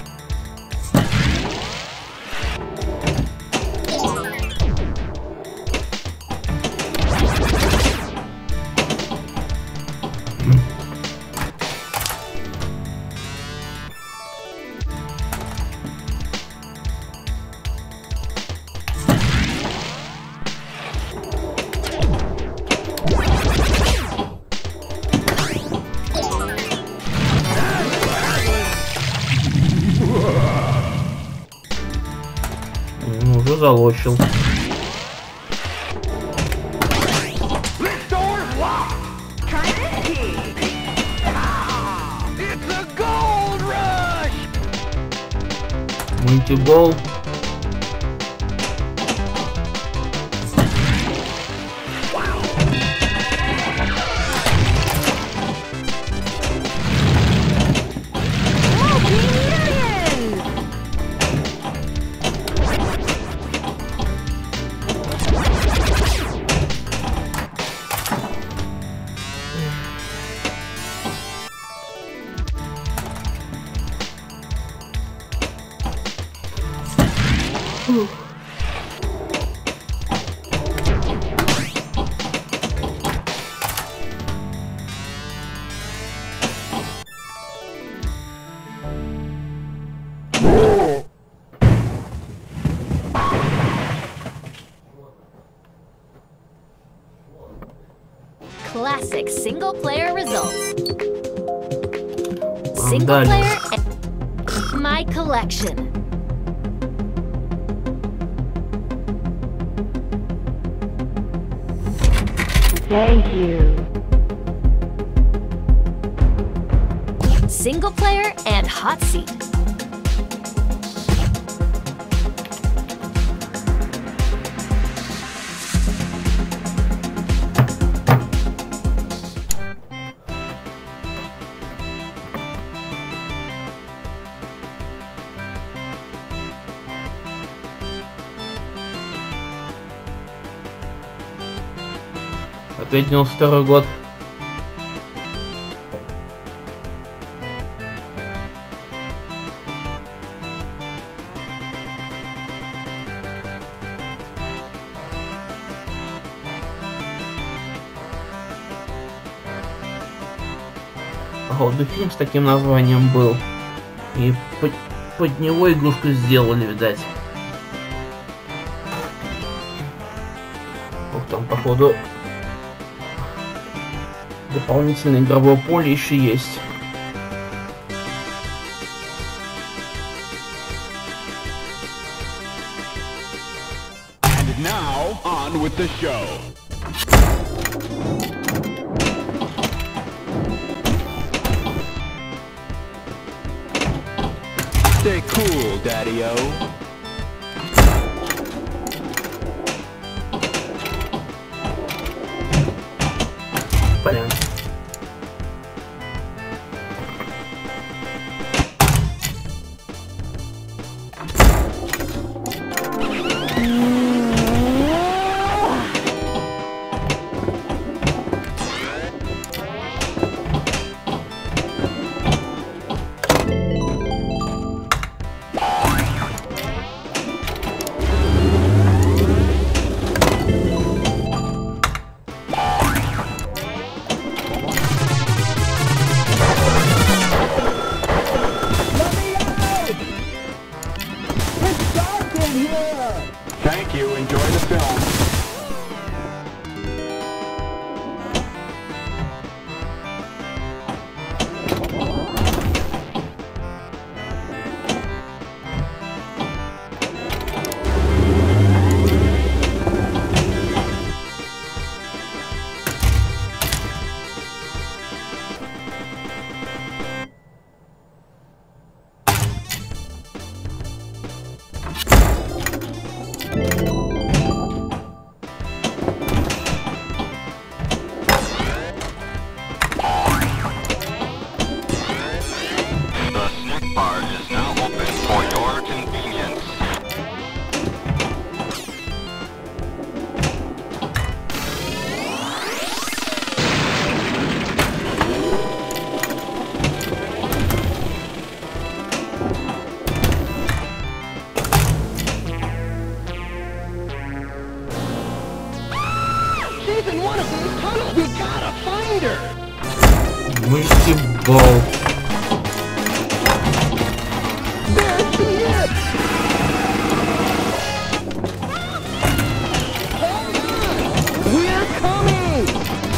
Уже залочил. This door's locked! Try this key! Ah, it's a gold rush! Мультибол. Classic single player results. Single player and my collection. Thank you. Single player and hot seat. Опять 92-й год. Походу фильм с таким названием был. И под него игрушку сделали, видать. Ух, там походу дополнительное игровое поле еще есть. And now, on with the show. Stay cool, Daddy-O. вариант. Thank you. Enjoy the film. The snack bar is now open for your convenience. She's in one of these tunnels. We gotta find her. Мультибол. There she is. Hold on. We're coming.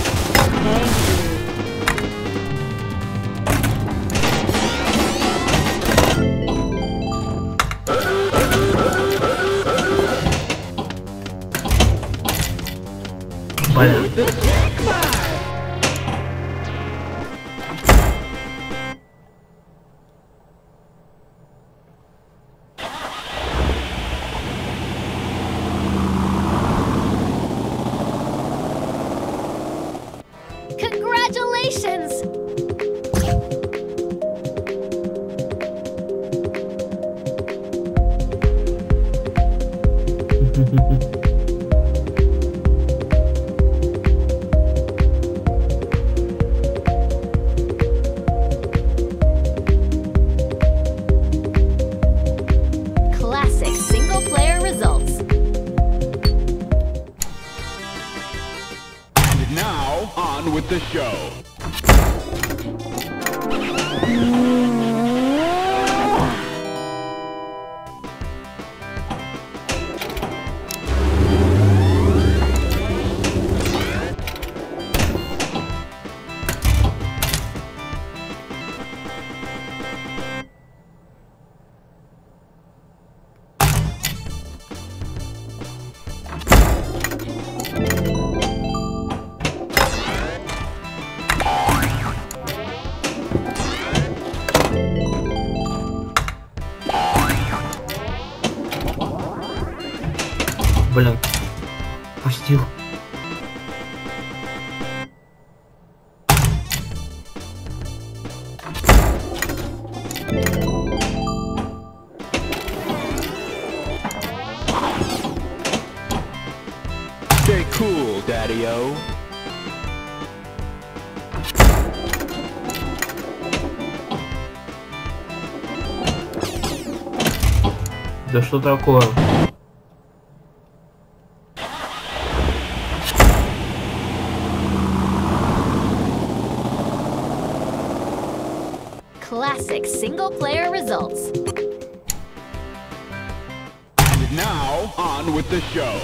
Блин. Congratulations! Classic single-player results. And now, on with the show. Блин. Пустил. Stay cool, Daddy-O. Да что такое? Classic single-player results. And now, on with the show.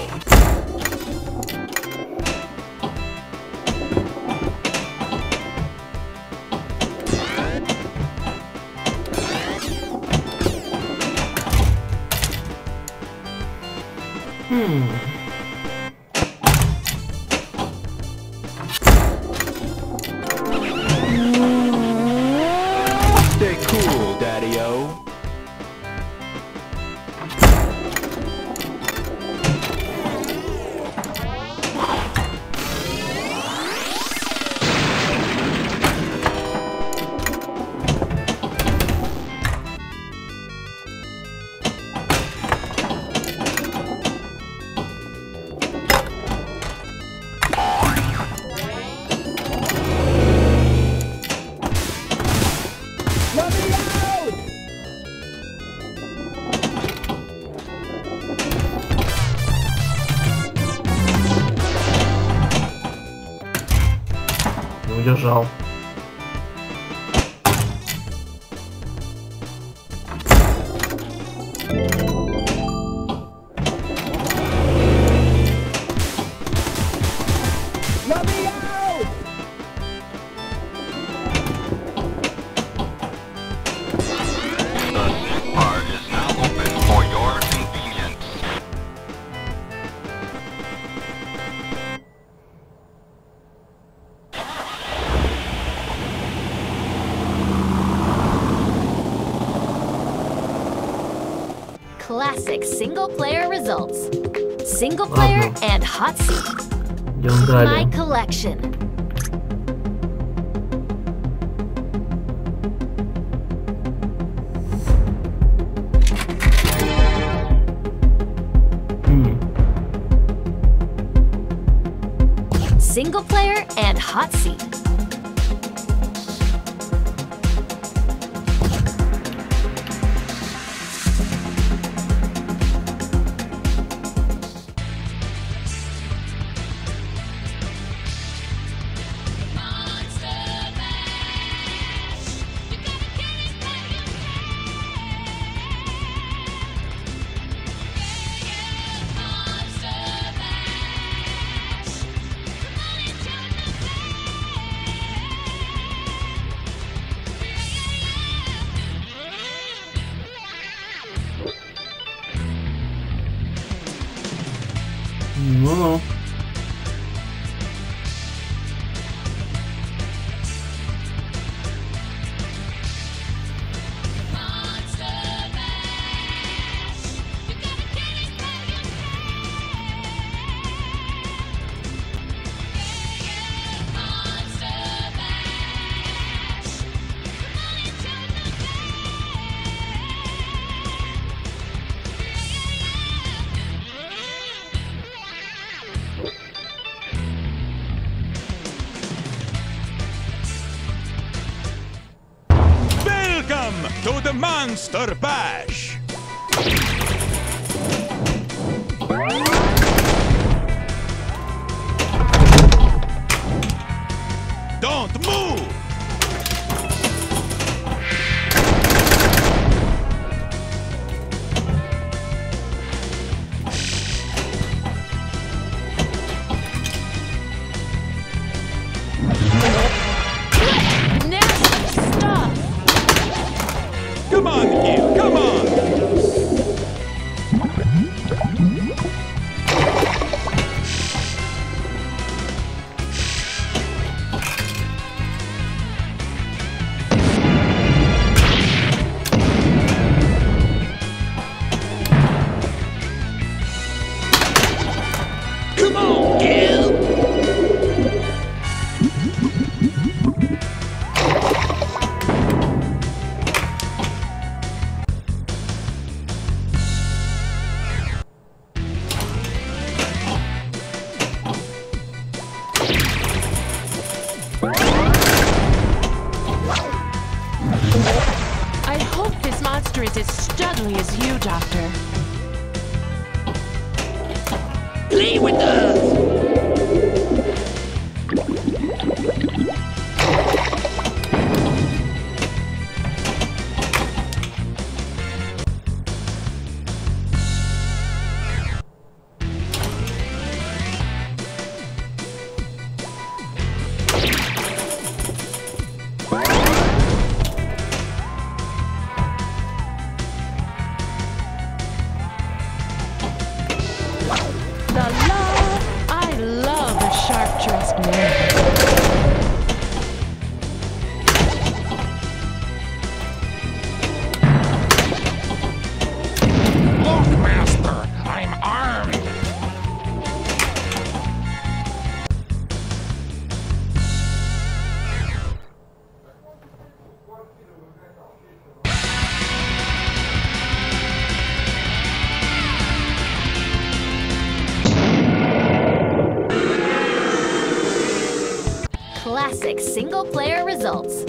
Stay cool, Daddy-O. удержал. Classic single-player results. Single-player and hot seat. My collection. Single-player and hot seat. Ну-ну. To the Monster Bash! Don't move! Come on, Gil, come on! Come on, Gil! I hope this monster is as studly as you, Doctor. Play with us! I love a sharp-dressed man. Look, Master, I'm armed. Classic single-player results.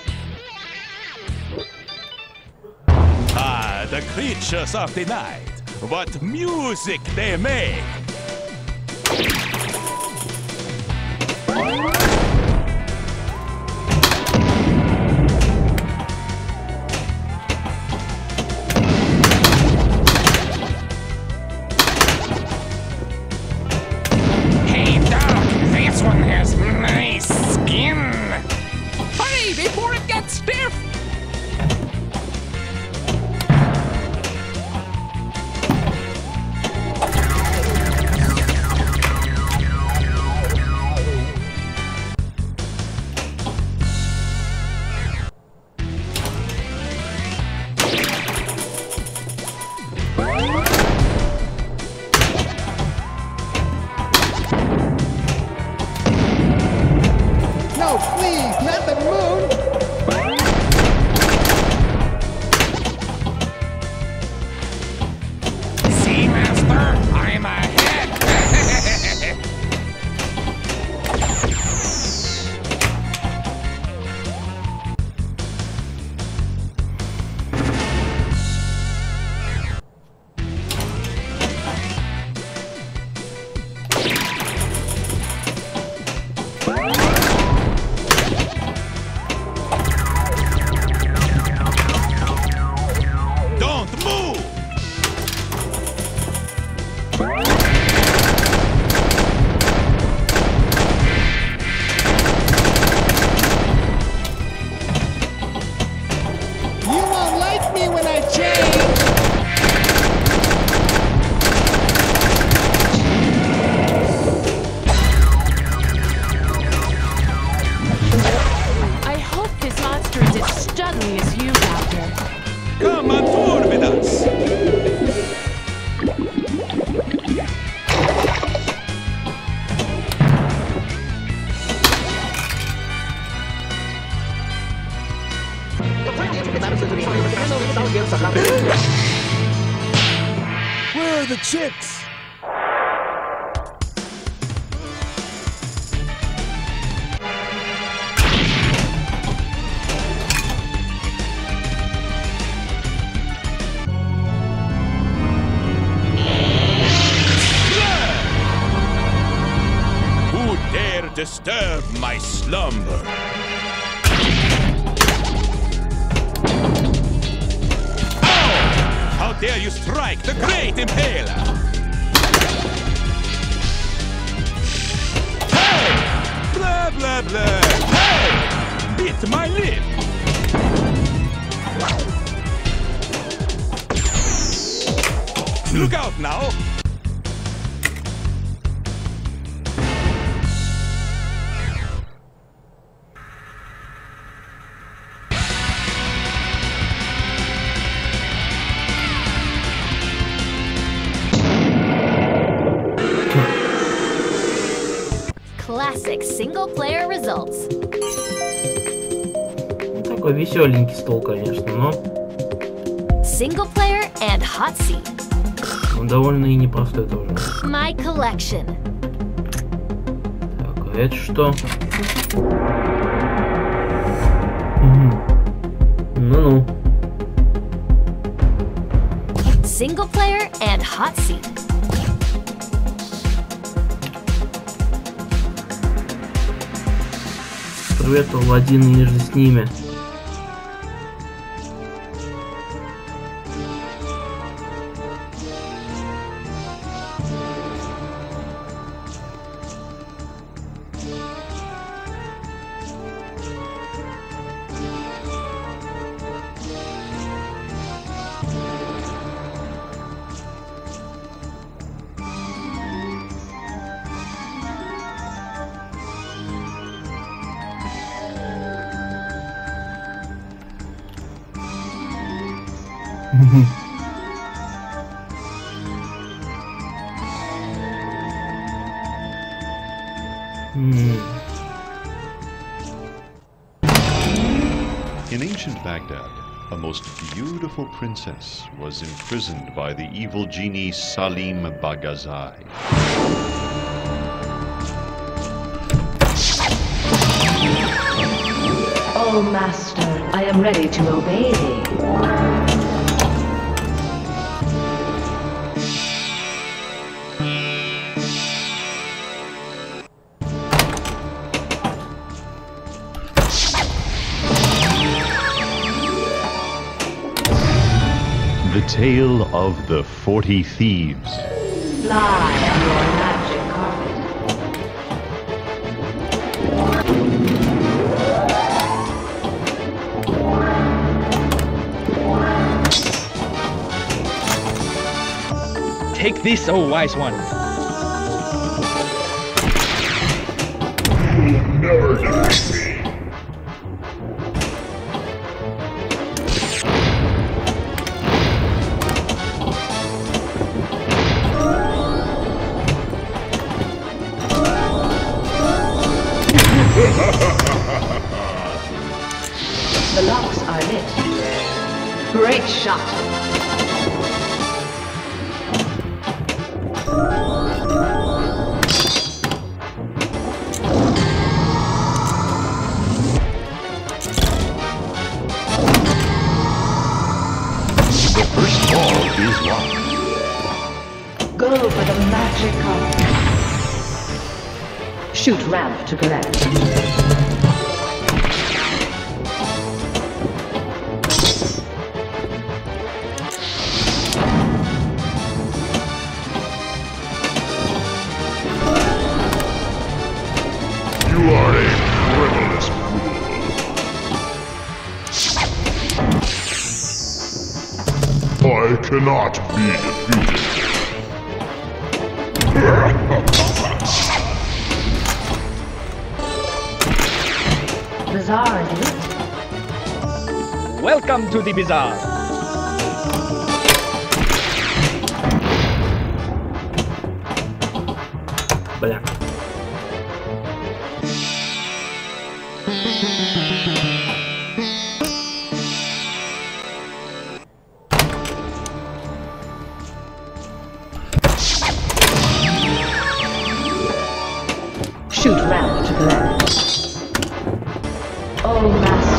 The creatures of the night. what music they make. Hey, Doc, this one has nice skin. Hurry before it gets stiff. No, please, not the moon! See, Master, I'm ahead. Don't move! You won't like me when I change! I hope this monster is as studly as you, Doctor. Come on tour with us! Where are the chicks? Who dare disturb my slumber? Ow! How dare you strike the great impaler? Hey! Blah, blah, blah! Hey! Bit my lip! Look out now! Classic single-player results. Такой веселенький стол, конечно, но Single-player and hot seat. он довольно и непростой тоже. My collection. Так, а это что? Ну-ну. Single-player and hot seat. Привет, Аладдин и ниже с ними. In ancient Baghdad, a most beautiful princess was imprisoned by the evil genie Salim Bagazai. Oh, Master, I am ready to obey thee. The Tale of the 40 Thieves. Fly on your magic carpet. Take this, oh wise one. You will never defeat me. The locks are lit. Great shot. The first ball is locked. Go for the magic carpet. Shoot ramp to collect. You are a frivolous fool. I cannot be defeated. Bazaar is lit. Welcome to the bazaar. Бля. Shoot ramp to collect. Oh, master.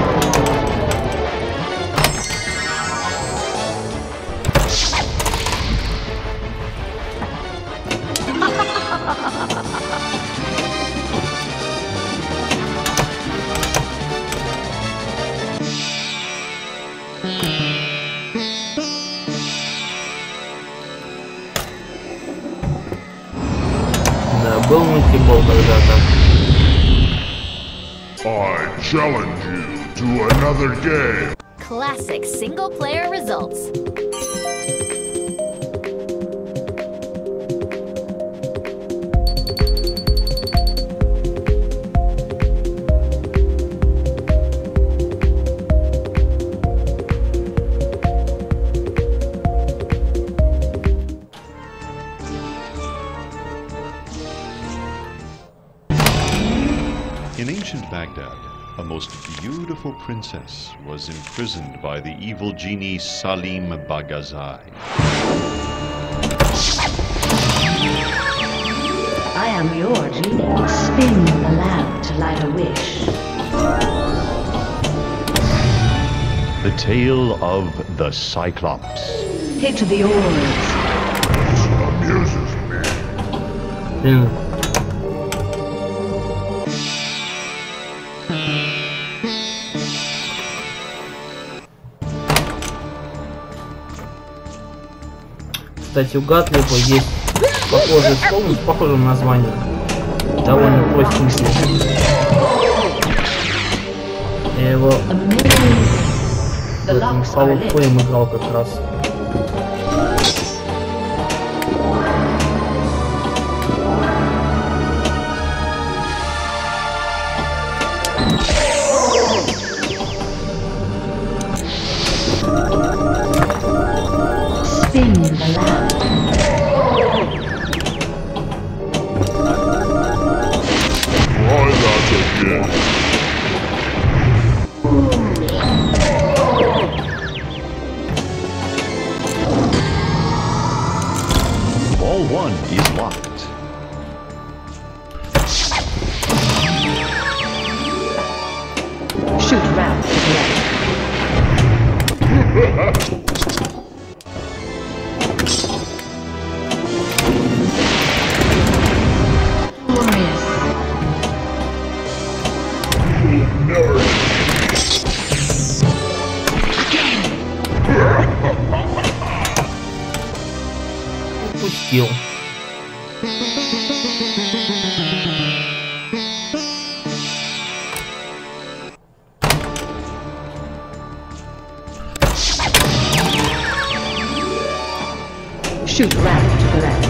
Да, был мультибол когда-то. I challenge you to another game. Classic single-player results. In ancient Baghdad, a most beautiful princess was imprisoned by the evil genie Salim Bagazai. I am your genie. Spin the lamp to light a wish. The Tale of the Cyclops. Hit the oars. Amuses me. Блин. Кстати, у Гатлифа есть похожий стол с похожим названием. Довольно простенький. Я его в этом Fall of Fame играл как раз. Spin the lamp. Try that again. Ball 1 is locked. Shoot ramp to collect. Never. Again. упустил. Shoot left to the left.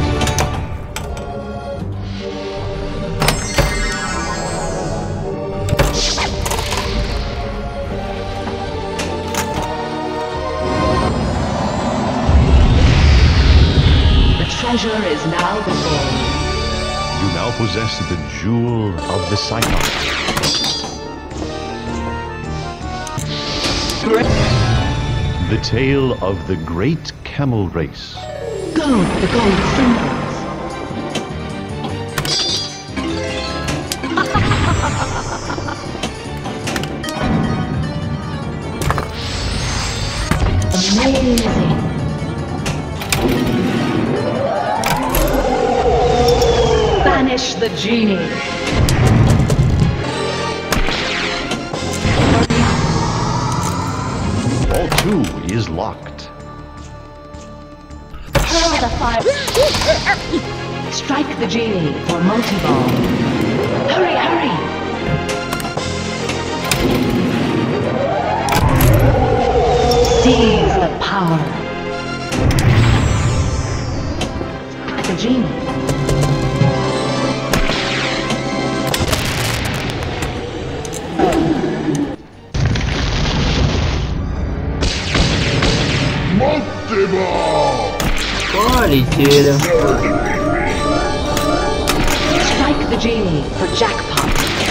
The treasure is now before you. You now possess the Jewel of the Cyclops. The tale of the great camel race. Gold, the gold symbols. Amazing. Banish the genie. Ball 2 is locked. Hurl the fire. Strike the genie for multi-ball. Hurry, hurry. Seize the power. The genie. Полетели. Strike the genie for jackpot.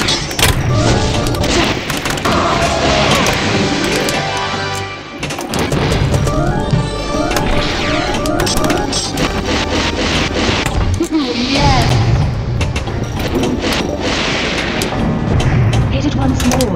Yes. Hit it once more.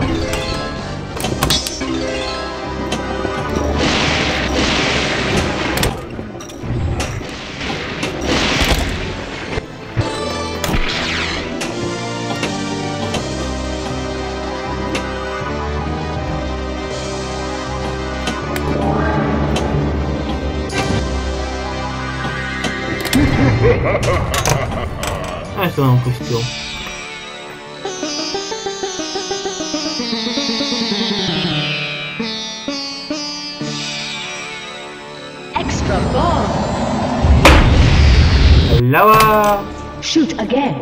А что он упустил? Extra ball. Lava. Shoot again.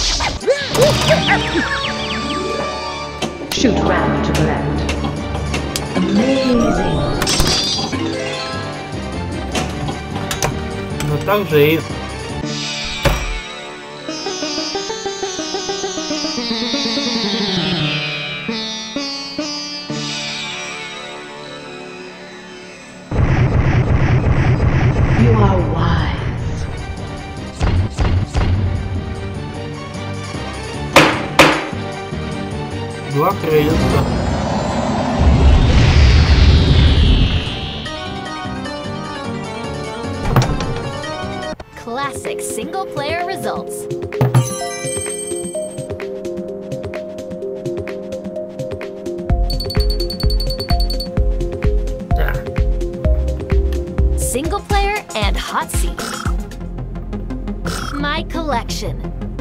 Shoot round to the left. Amazing. Но также и You are wise. два королевства. Classic single-player results. Single-player and hot seat. My collection.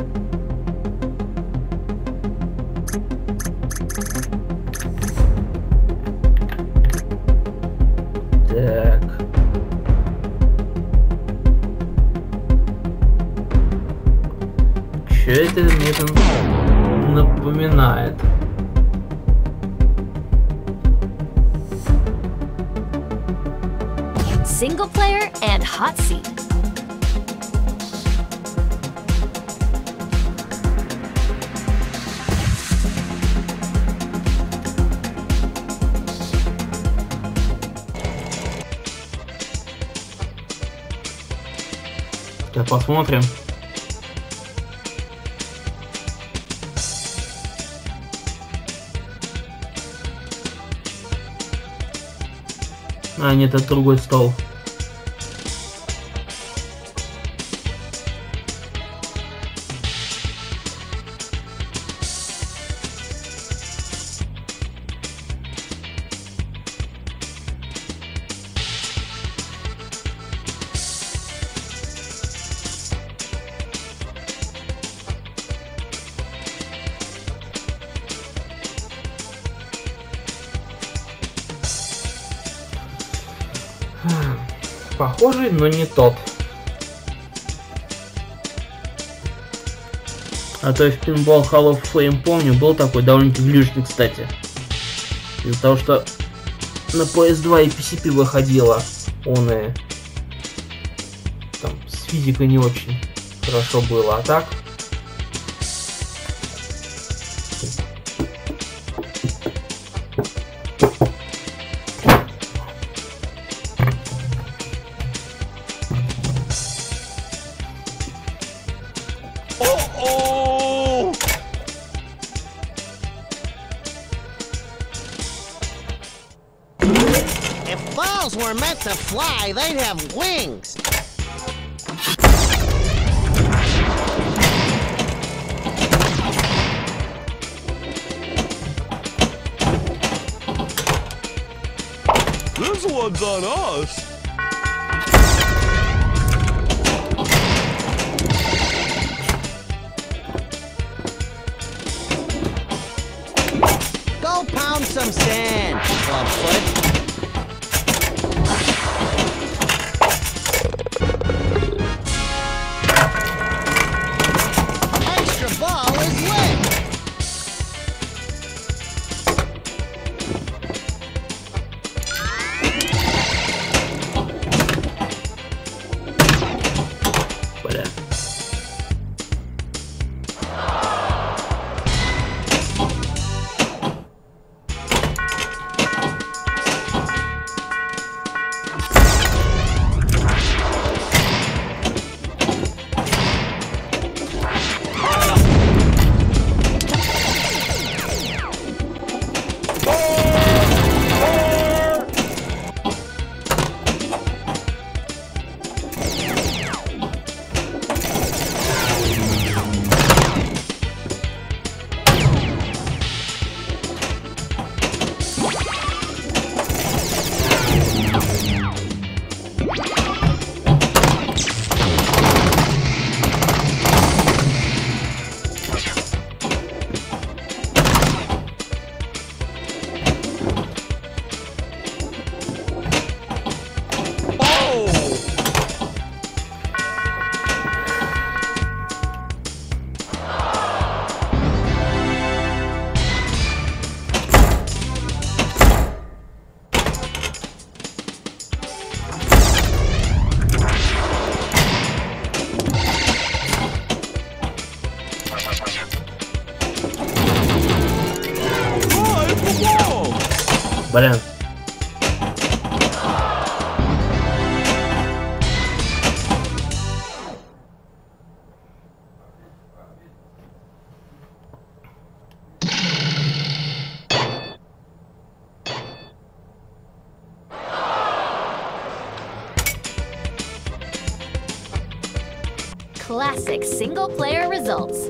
Так. Что это мне там напоминает? Single player and hot seat. Сейчас посмотрим. А, нет, это другой стол. Похожий, но не тот. А то есть Pinball Hall of Fame, помню, был такой довольно-таки глючный, кстати. Из-за того, что на PS2 и PSP выходила, он и там с физикой не очень хорошо было, а так... Were meant to fly, they'd have wings. This one's on us. Go pound some sand, Clubfoot. Блин. Classic single-player results.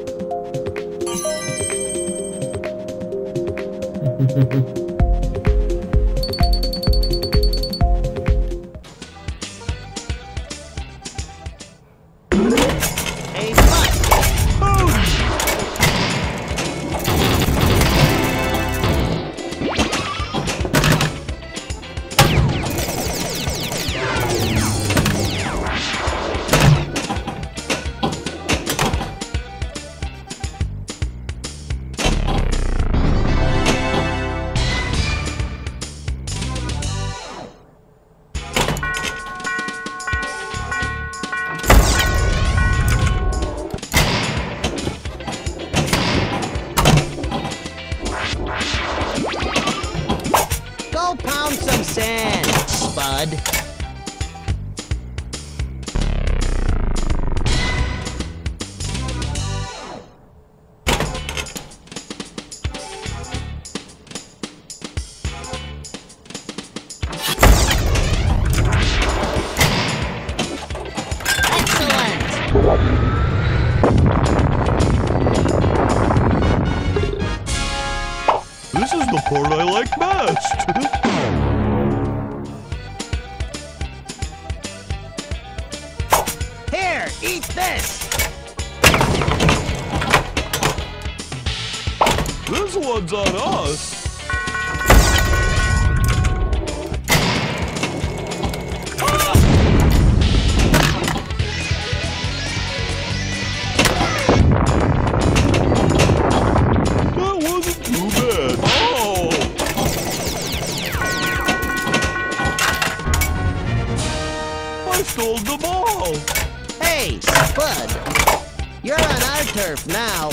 Go pound some sand, Spud. This is the part I like best. Here, eat this. This one's on us. stole the ball. Hey, Spud. You're on our turf now.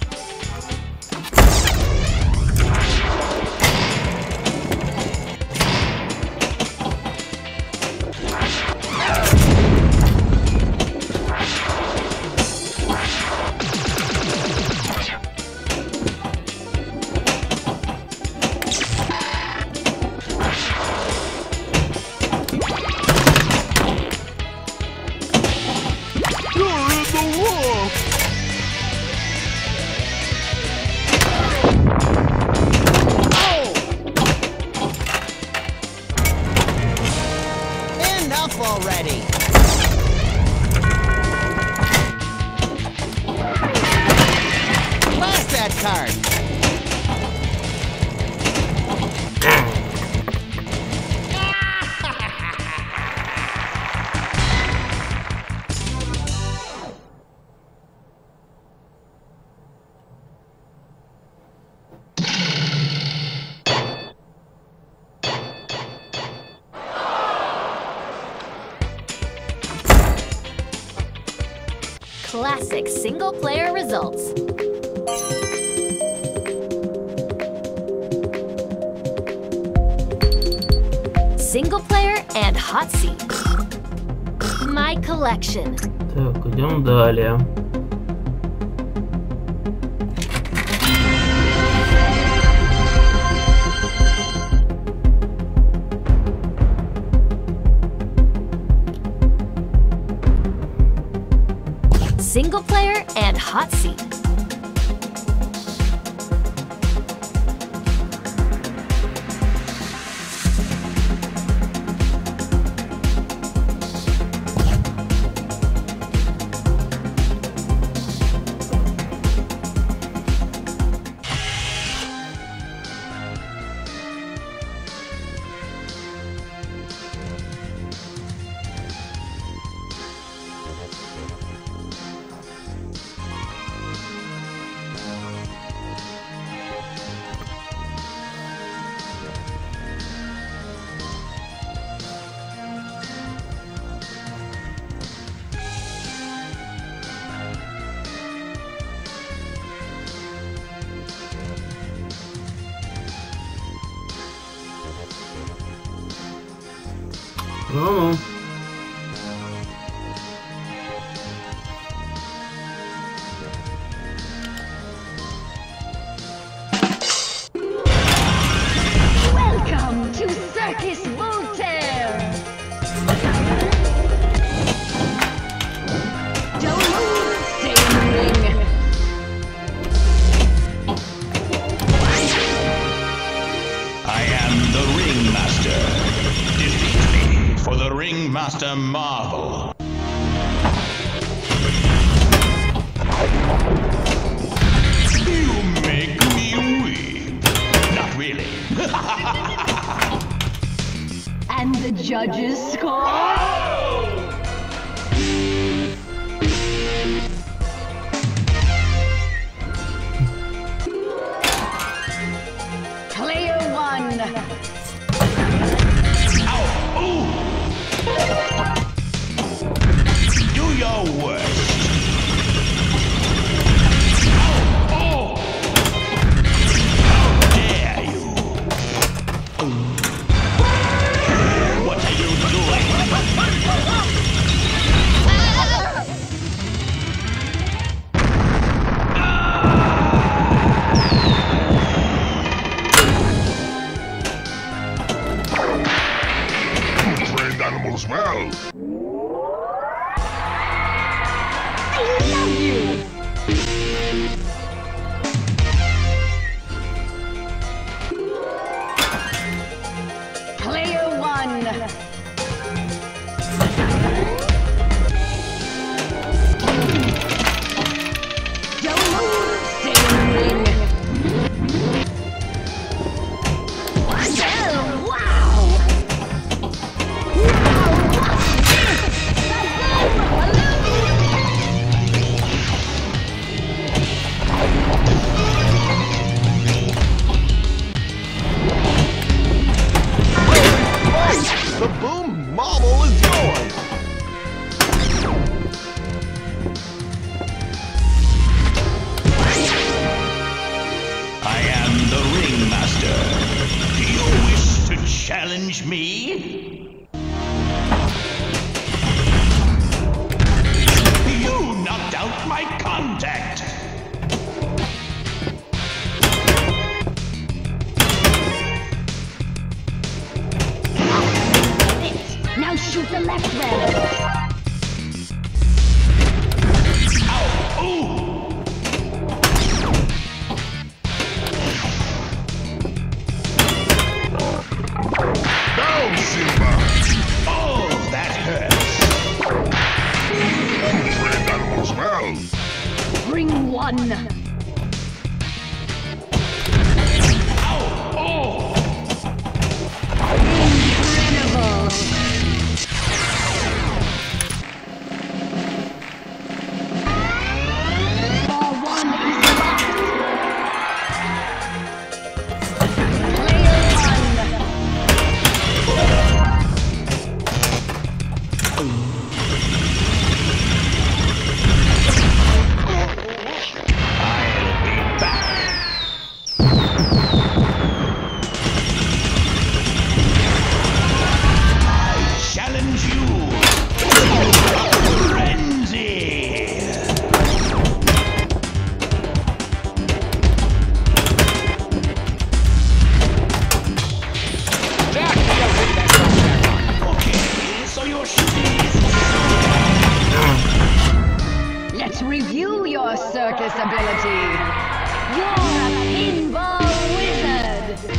Already. Pass that card. Classic single-player results. Single-player and hot seat. My collection. Так, идем далее. Single player and hot seat. Ну-ну. Welcome to Circus Voltaire! Don't move, stay in the ring! I am the Ringmaster. Defeat me for the Ringmaster Marvel. You make me weep. Not really. And the judges score? Player one. Do your worst. How dare you? What are you Trained animals well. I love you! Player one. Don't move, stay in the ring. Well, wow! You knocked out my contact. Now shoot the left rail. Down, Simba! Oh, that hurts. You trained animals well. Bring one. Oh! Incredible. Ball one is locked. Player one. I'll be back. I challenge you. Frenzy. Okay, so you're shooting is Let's review your circus ability. You're a pinball wizard.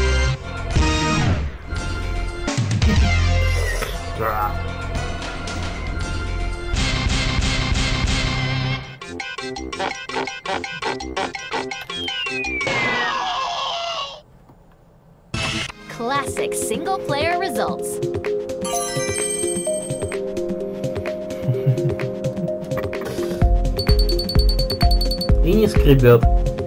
Classic single-player results. И не скребет.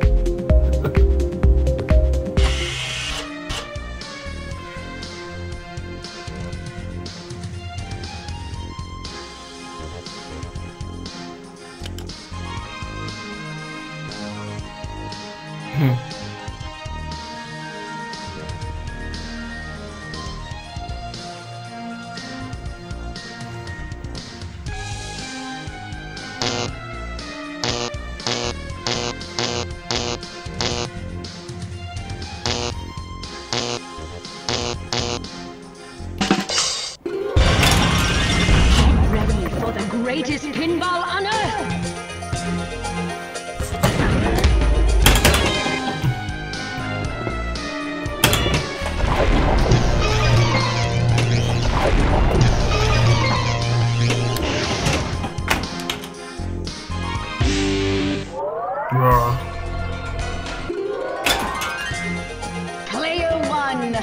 Ready for the greatest pinball on earth. Player one.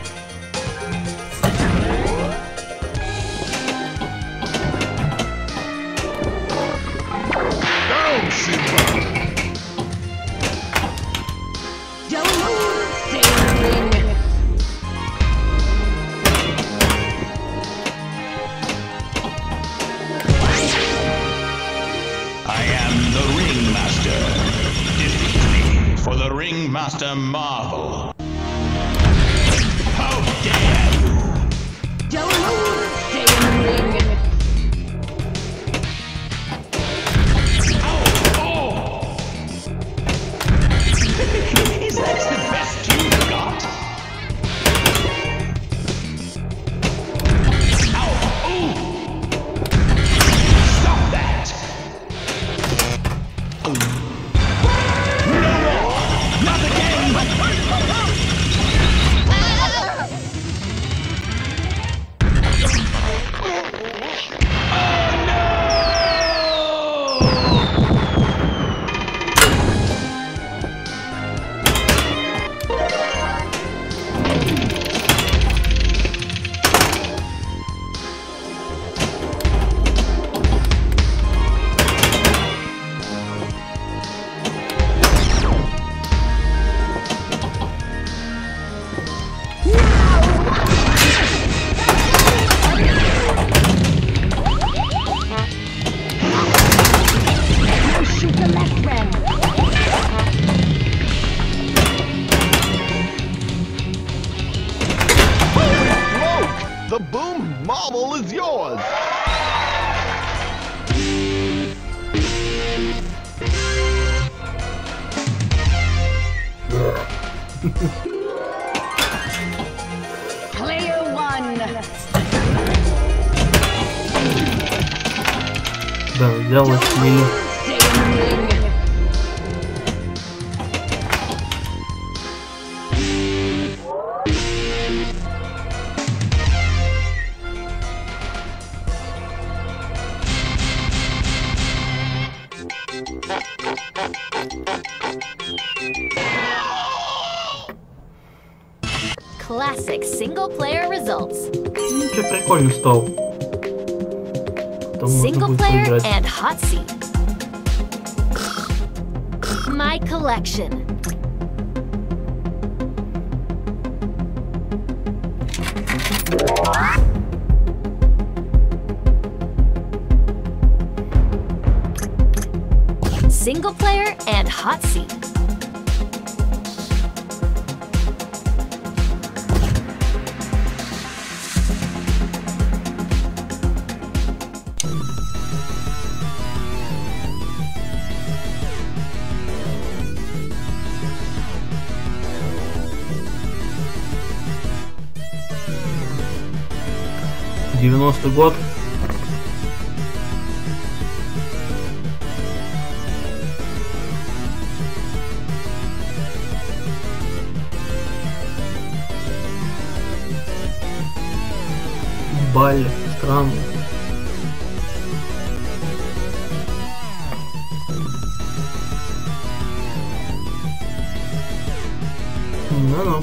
Down, Simba! Don't move, sailing. I am the Ringmaster. Defeat me for the Ringmaster Marvel. How dare you! Don't move, sailing. Oh! Is that the best you got? Ow! Ooh! Stop that! No more! Not again! The boom marble is yours. Player one. Да, взял и сменил. Classic single-player results. Ничего, прикольно стал. Single player and hot seat. My collection. Single player and hot seat. Девяностый год. Баль, странно. Ну-ну.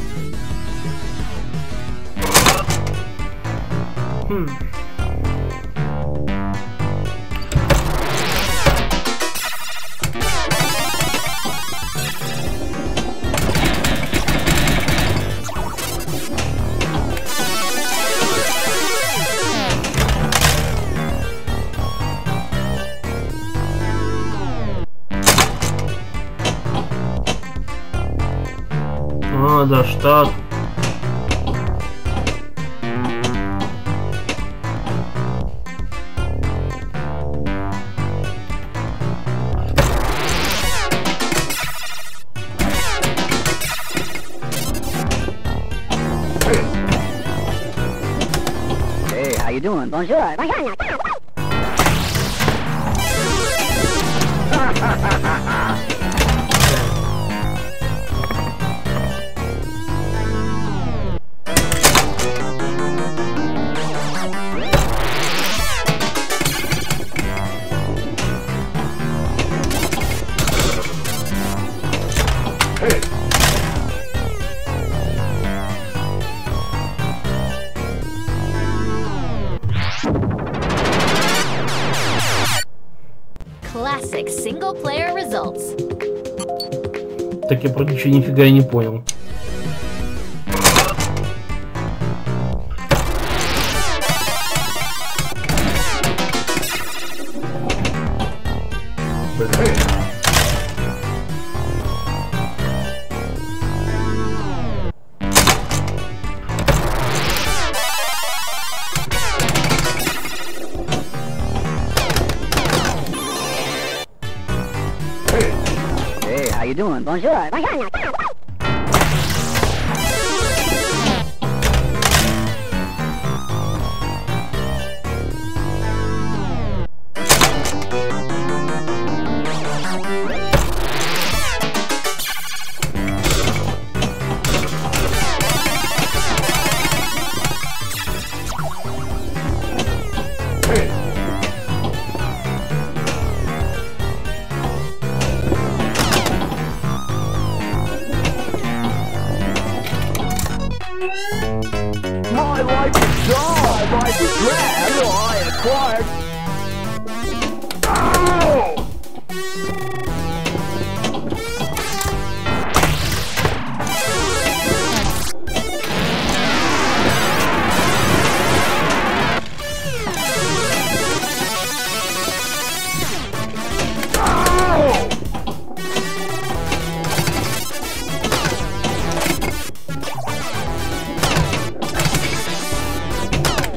А, да, штат. Hey, how you doing? Bonjour. Classic single-player results. Так я про ничего нифига и не понял. Hey, how you doing? Bonjour. My life is dull. My life is drab. I acquired. Ow!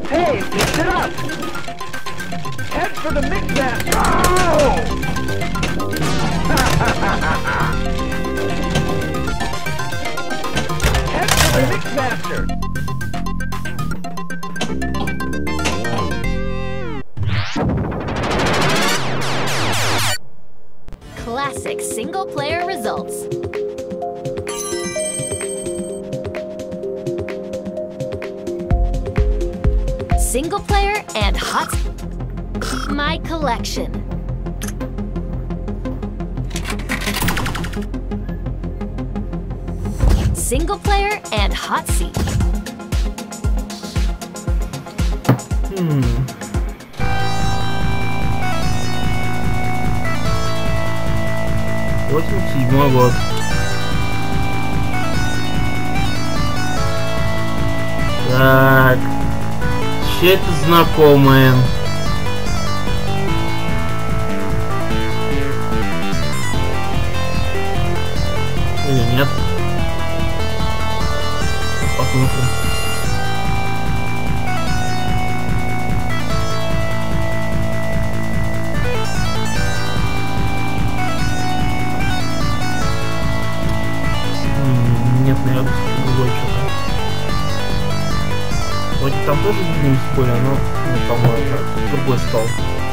Hey, mix it up! Head for the mix master! Oh! Head for the mix master! Classic single-player results. Single-player and hot... My collection. Single-player and hot seat. Вот 87-й год. Так. Что-то знакомое. Или нет? Посмотрим. Нет, наверное, другой что-то. Вроде там тоже не спойлер, но, по-моему, другой стол.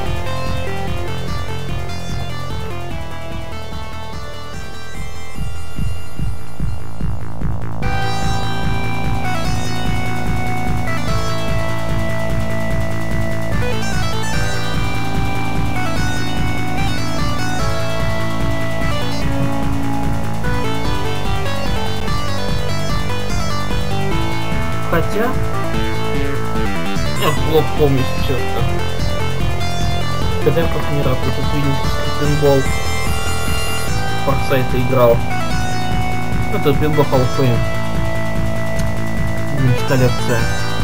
Хотя... Я плохо помню сейчас. Когда я последний раз этот видел пинбол Форсайта играл. Это пинбол Hall of Fame. Коллекция.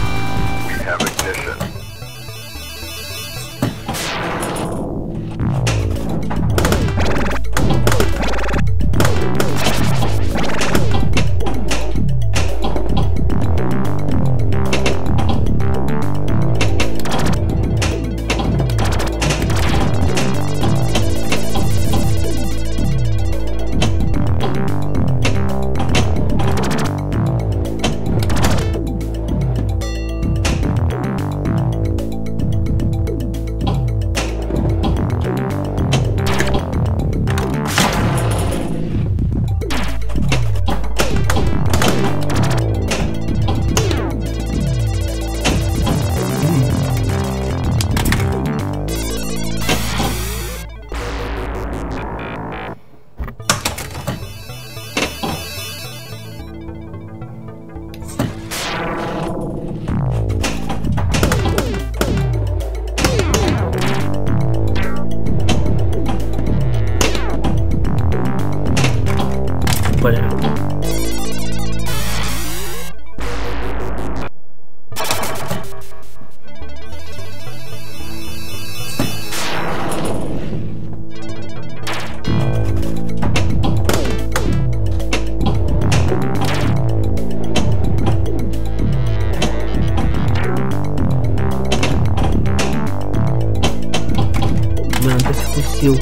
Сил.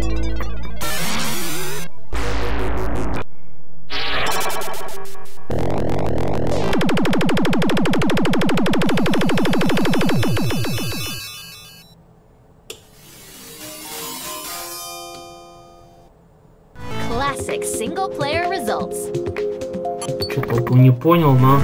Classic single-player results. Что-то толком не понял, но...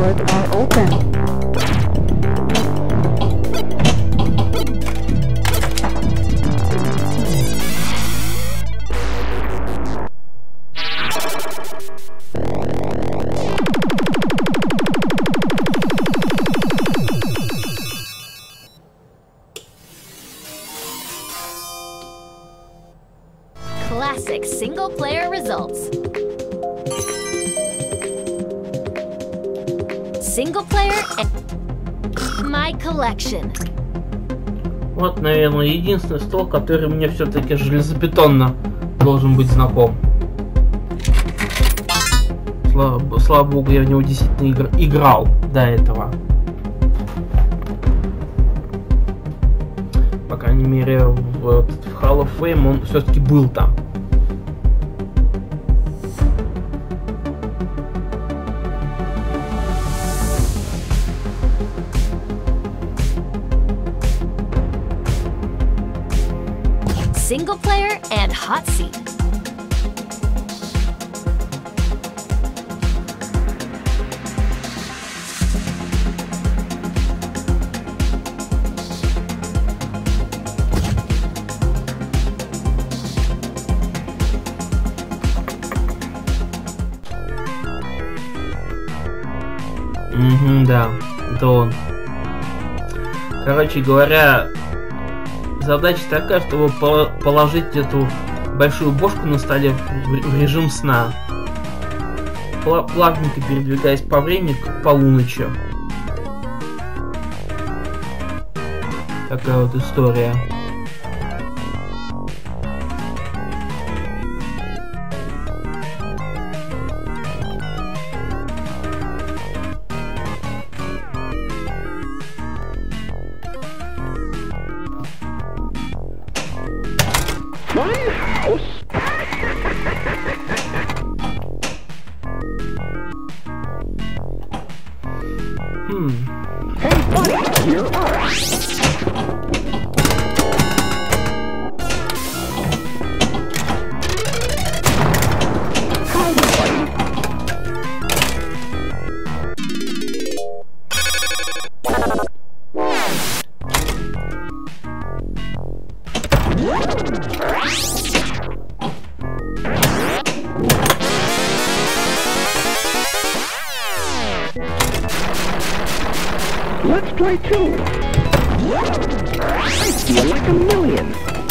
doors are open. Classic single-player results. Single-player and my collection. Вот, наверное, единственный стол, который мне все-таки железобетонно должен быть знаком. Слава богу, я в него действительно играл до этого. По крайней мере, в Hall of Fame он все-таки был там. Single player and hot seat. Да, это он. Короче говоря, задача такая, чтобы положить эту большую бошку на столе в режим сна, плавненько передвигаясь по времени к полуночи. Такая вот история. Let's try two. I feel like a million.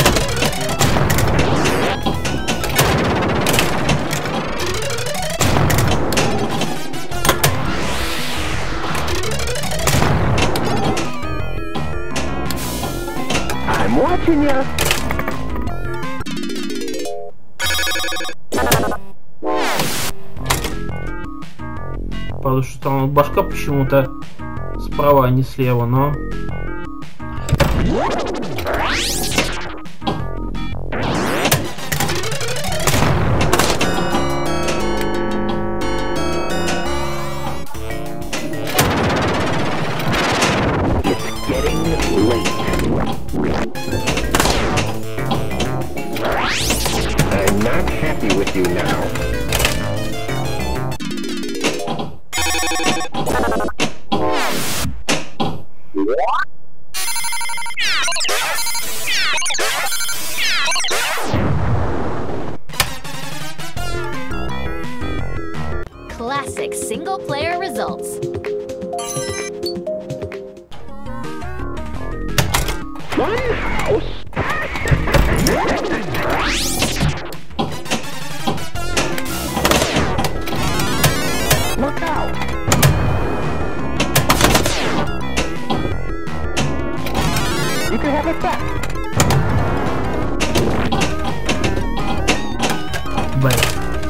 I'm watching ya. Потому что там башка почему-то справа, а не слева, но... It's getting late. I'm not happy with you now. Classic single-player results. One house. Look out. You can have it back. Bye.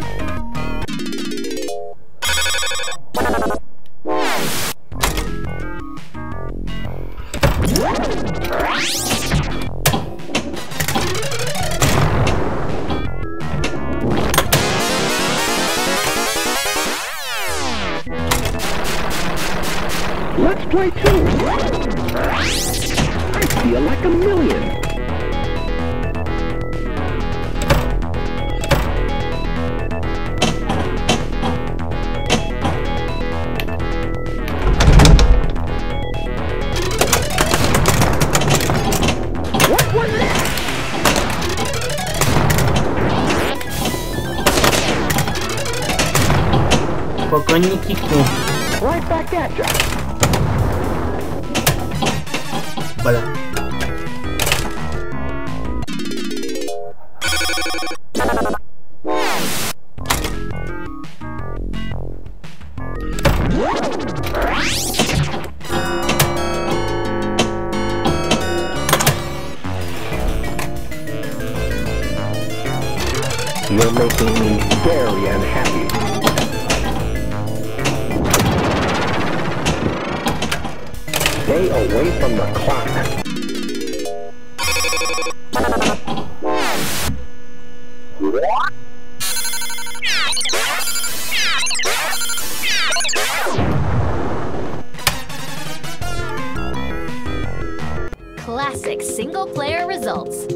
Let's play two. I feel like a million. Пока не кикну. Бля. You're making me very unhappy. Stay away from the clock. Classic single-player results.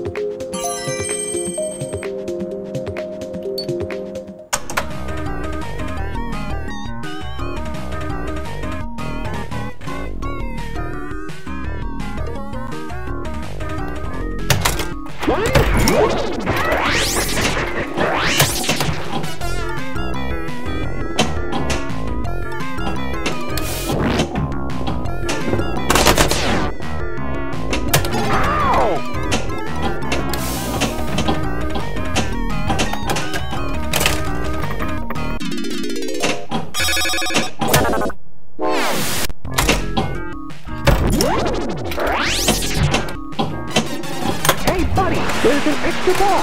There's an extra ball.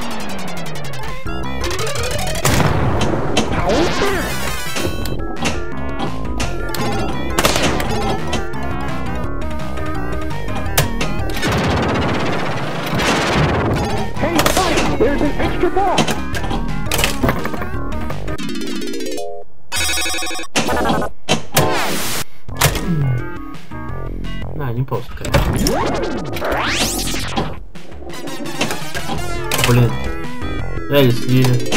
How is that? Hey, buddy, there's an extra ball. Да, не просто, конечно. Блин, реально слили.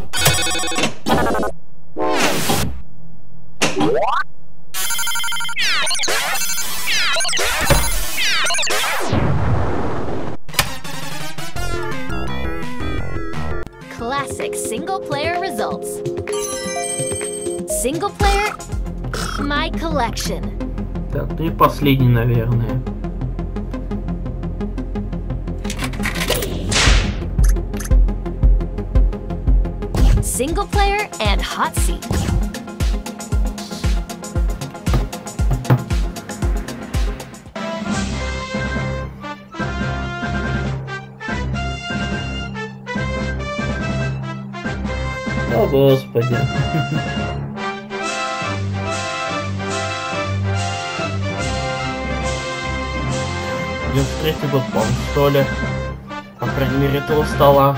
Classic single-player results. Single-player, my collection. Так, ну и последний, наверное. Single player and hot seat. О, Господи. Идем в третий бэкпон, что ли? По крайней мере, этого стола.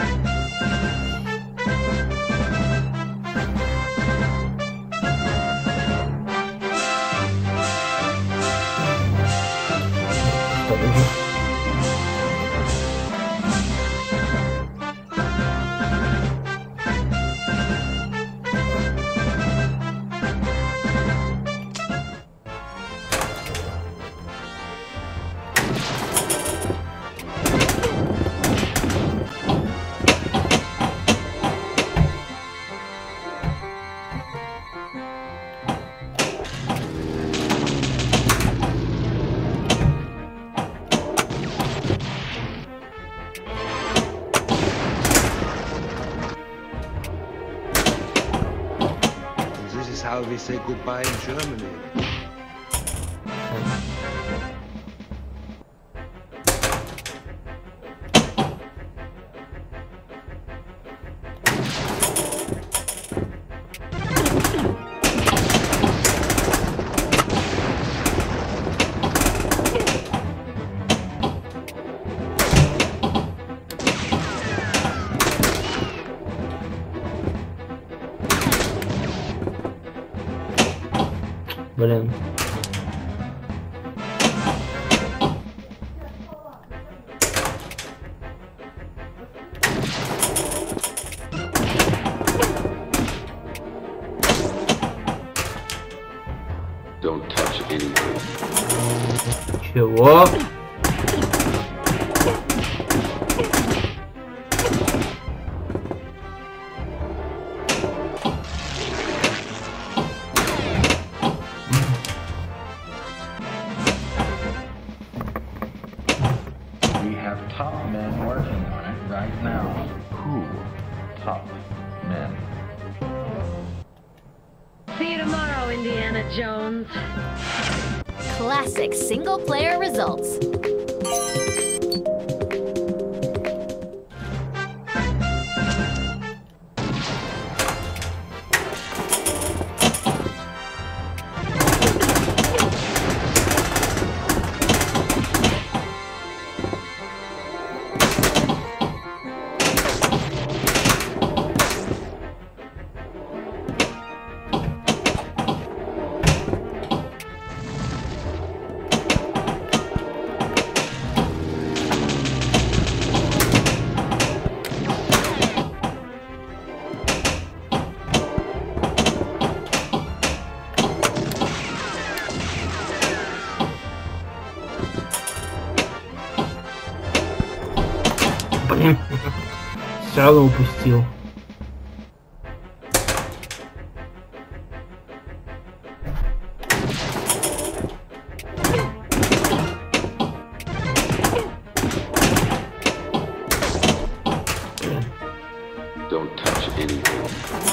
How we say goodbye in Germany. Блин. Don't touch anything. Чего? See you tomorrow, Indiana Jones. Classic single-player results. Блин, сразу упустил. Don't touch anything.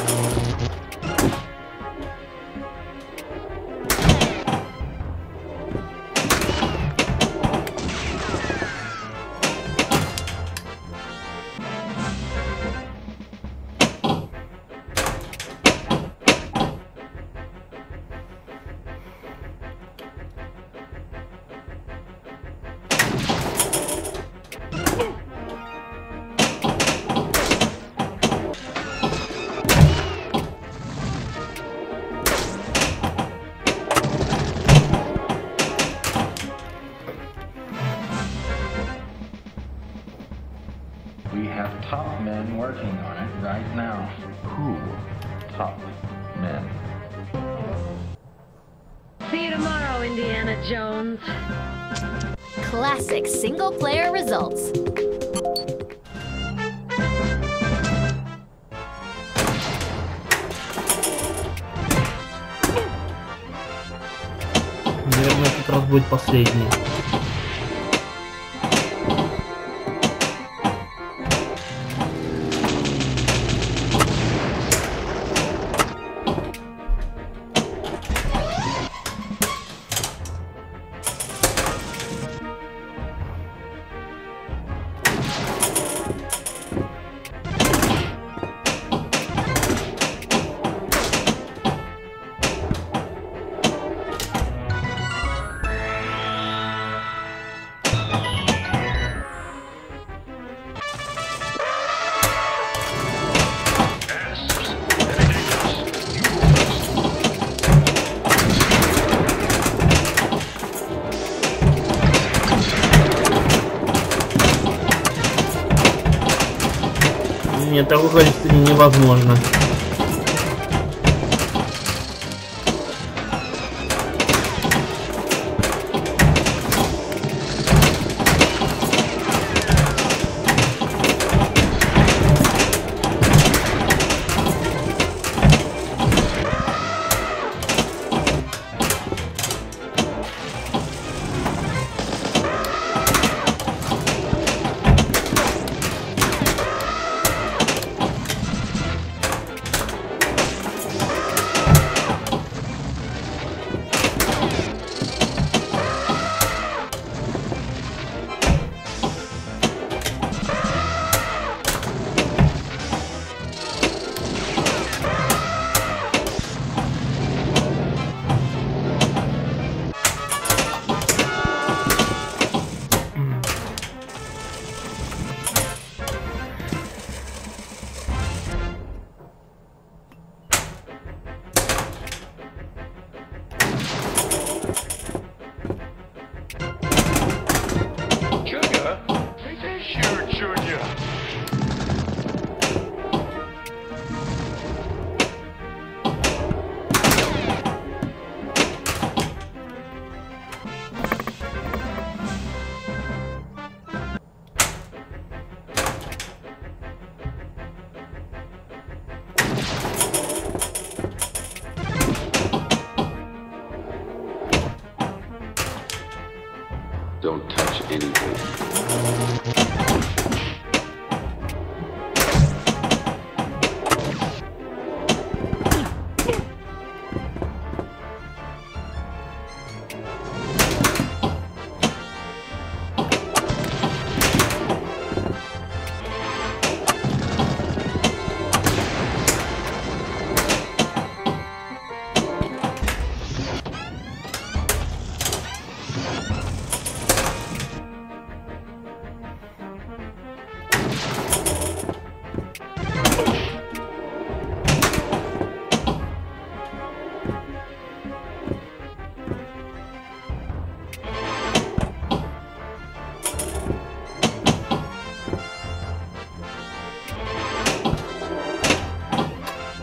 We have top men working on it right now. Who? Top men. See you tomorrow, Indiana Jones. Classic single-player results. Наверное, этот раз будет последний. Нет, такое количество невозможно. Don't touch anything.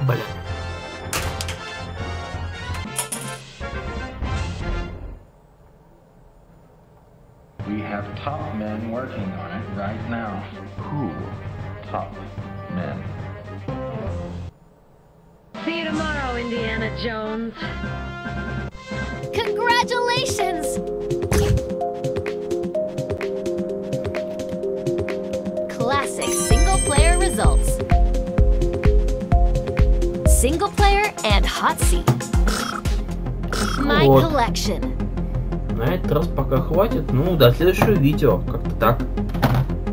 Блин. We have top men working on it right now. Who? Top men. See you tomorrow, Indiana Jones. Congratulations! Classic single-player results. Single-player and hot seat. My Вот. collection. На этот раз пока хватит. Ну, до следующего видео. Как-то так.